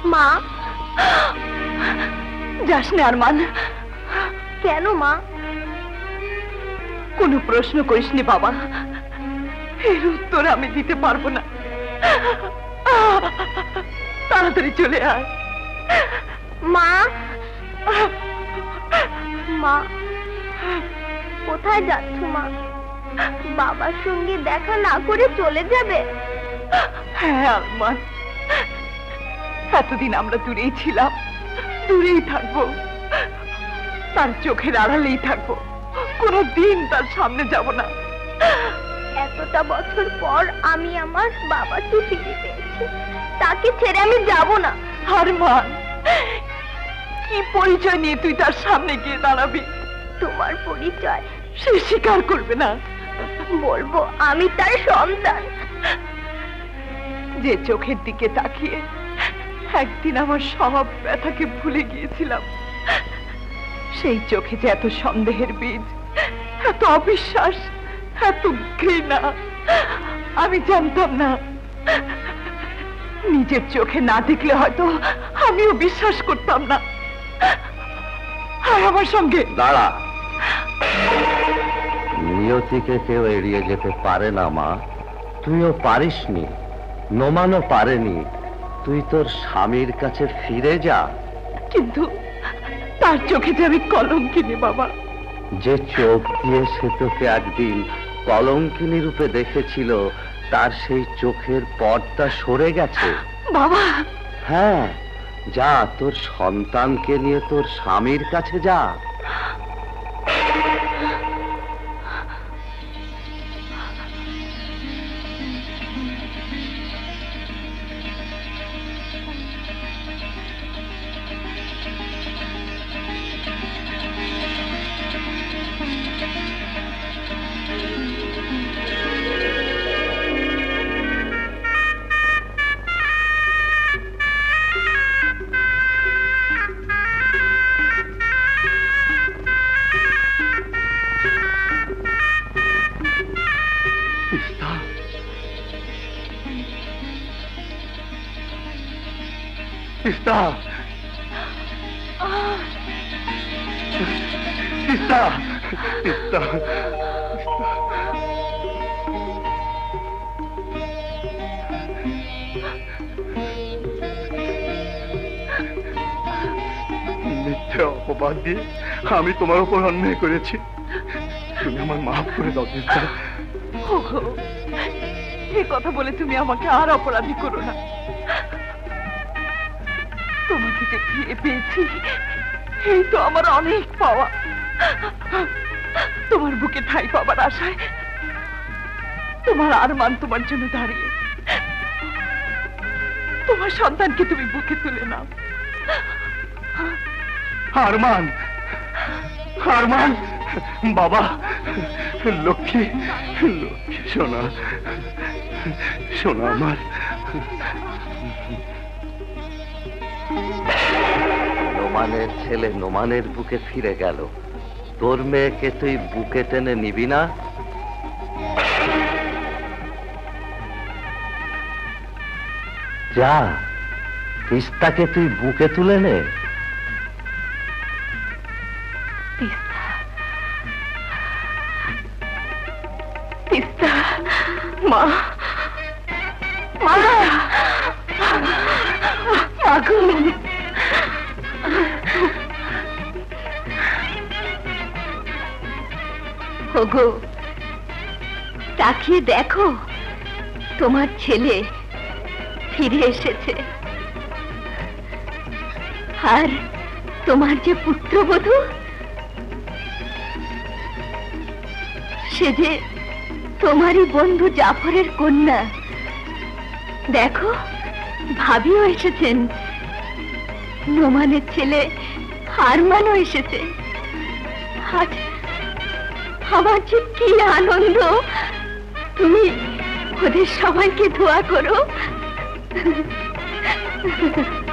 Speaker 3: মা,
Speaker 9: যাস না আরমান।
Speaker 3: কেন মা?
Speaker 9: কোনো প্রশ্ন করিসনি বাবা, এর উত্তর আমি দিতে পারবো না। তাড়াতাড়ি চলে আয়।
Speaker 3: মা, মা কোথায় যাচ্ছ মা? বাবার সঙ্গে দেখা না করে চলে যাবে?
Speaker 9: হ্যাঁ আরমান, এতদিন আমরা দূরেই ছিলাম, দূরেই থাকবো, তার চোখের আড়ালেই থাকবো, কোনোদিন তার সামনে যাব না।
Speaker 3: এতটা বছর পর আমি আমার বাবাকে ফিরে পেয়েছি, তাকে ছেড়ে আমি যাব না।
Speaker 9: আরমান, কি পরিচয় নিয়ে তুই তার সামনে গিয়ে দাঁড়াবি?
Speaker 3: তোমার পরিচয়
Speaker 9: সে স্বীকার করবে না।
Speaker 3: বলবো আমি তার সন্তান।
Speaker 9: যে চোখের দিকে তাকিয়ে একদিন আমার সব ব্যথাকে ভুলে গিয়েছিলাম, সেই চোখে যে এত সন্দেহের বীজ, এত অবিশ্বাস, এত ঘৃণা, আমি জানতাম না। নিজের চোখে না দেখলে হয়তো আমিও বিশ্বাস করতাম না। আয় আমার সঙ্গে।
Speaker 11: দাঁড়া, নিয়তিকে কেউ এড়িয়ে যেতে পারে না মা। তুইও পারিসনি, নোমানও পারেনি। তুই তোর স্বামীর কাছে ফিরে যা।
Speaker 9: কিন্তু তার চোখে যে আমি কলঙ্কিনী বাবা।
Speaker 11: যে চোখ দিয়ে সে তোকে একদিন কলঙ্কিনী রূপে দেখেছিল, তার সেই চোখের পর্দা সরে গেছে
Speaker 9: বাবা।
Speaker 11: হ্যাঁ, যা তোর সন্তানকে নিয়ে তোর স্বামীর কাছে যা।
Speaker 2: তিস্তা, তিস্তা, তিস্তা, মিথ্যে অপবাদ দিয়ে আমি তোমার উপর অন্যায় করেছি, তুমি আমার মাফ করে দাও তিস্তা।
Speaker 9: এই কথা বলে তুমি আমাকে আর অপরাধী করো না। তোমাকে যে ফিরে পেয়েছি, এই তো আমার অনেক পাওয়া। তোমার বুকে ঠাঁই পাবার আশায় তোমার আরমান তোমার জন্য দাঁড়িয়ে, তোমার সন্তানকে তুমি বুকে তুলে নাও।
Speaker 2: আরমান, আরমান, বাবা, লক্ষ্মী, লক্ষ্মী সোনা, সোনা আমার।
Speaker 11: নোমানের ছেলে নোমানের বুকে ফিরে গেল, তোর মেয়েকে তুই বুকে টেনে নিবি না? যা, তিস্তাকে তুই বুকে তুলে নে।
Speaker 9: তিস্তা, মা, মা, মাগো।
Speaker 3: ওগো, তাকিয়ে দেখো, তোমার ছেলে ফিরে এসেছে। আর তোমার যে পুত্রবধূ, সে যে তোমারই বন্ধু জাফরের কন্যা। দেখো, ভাবিও এসেছেন, নোমানের ছেলে আরমানও এসেছে। আজ আমার যে কি আনন্দ। তুমি ওদের সবাইকে দোয়া করো।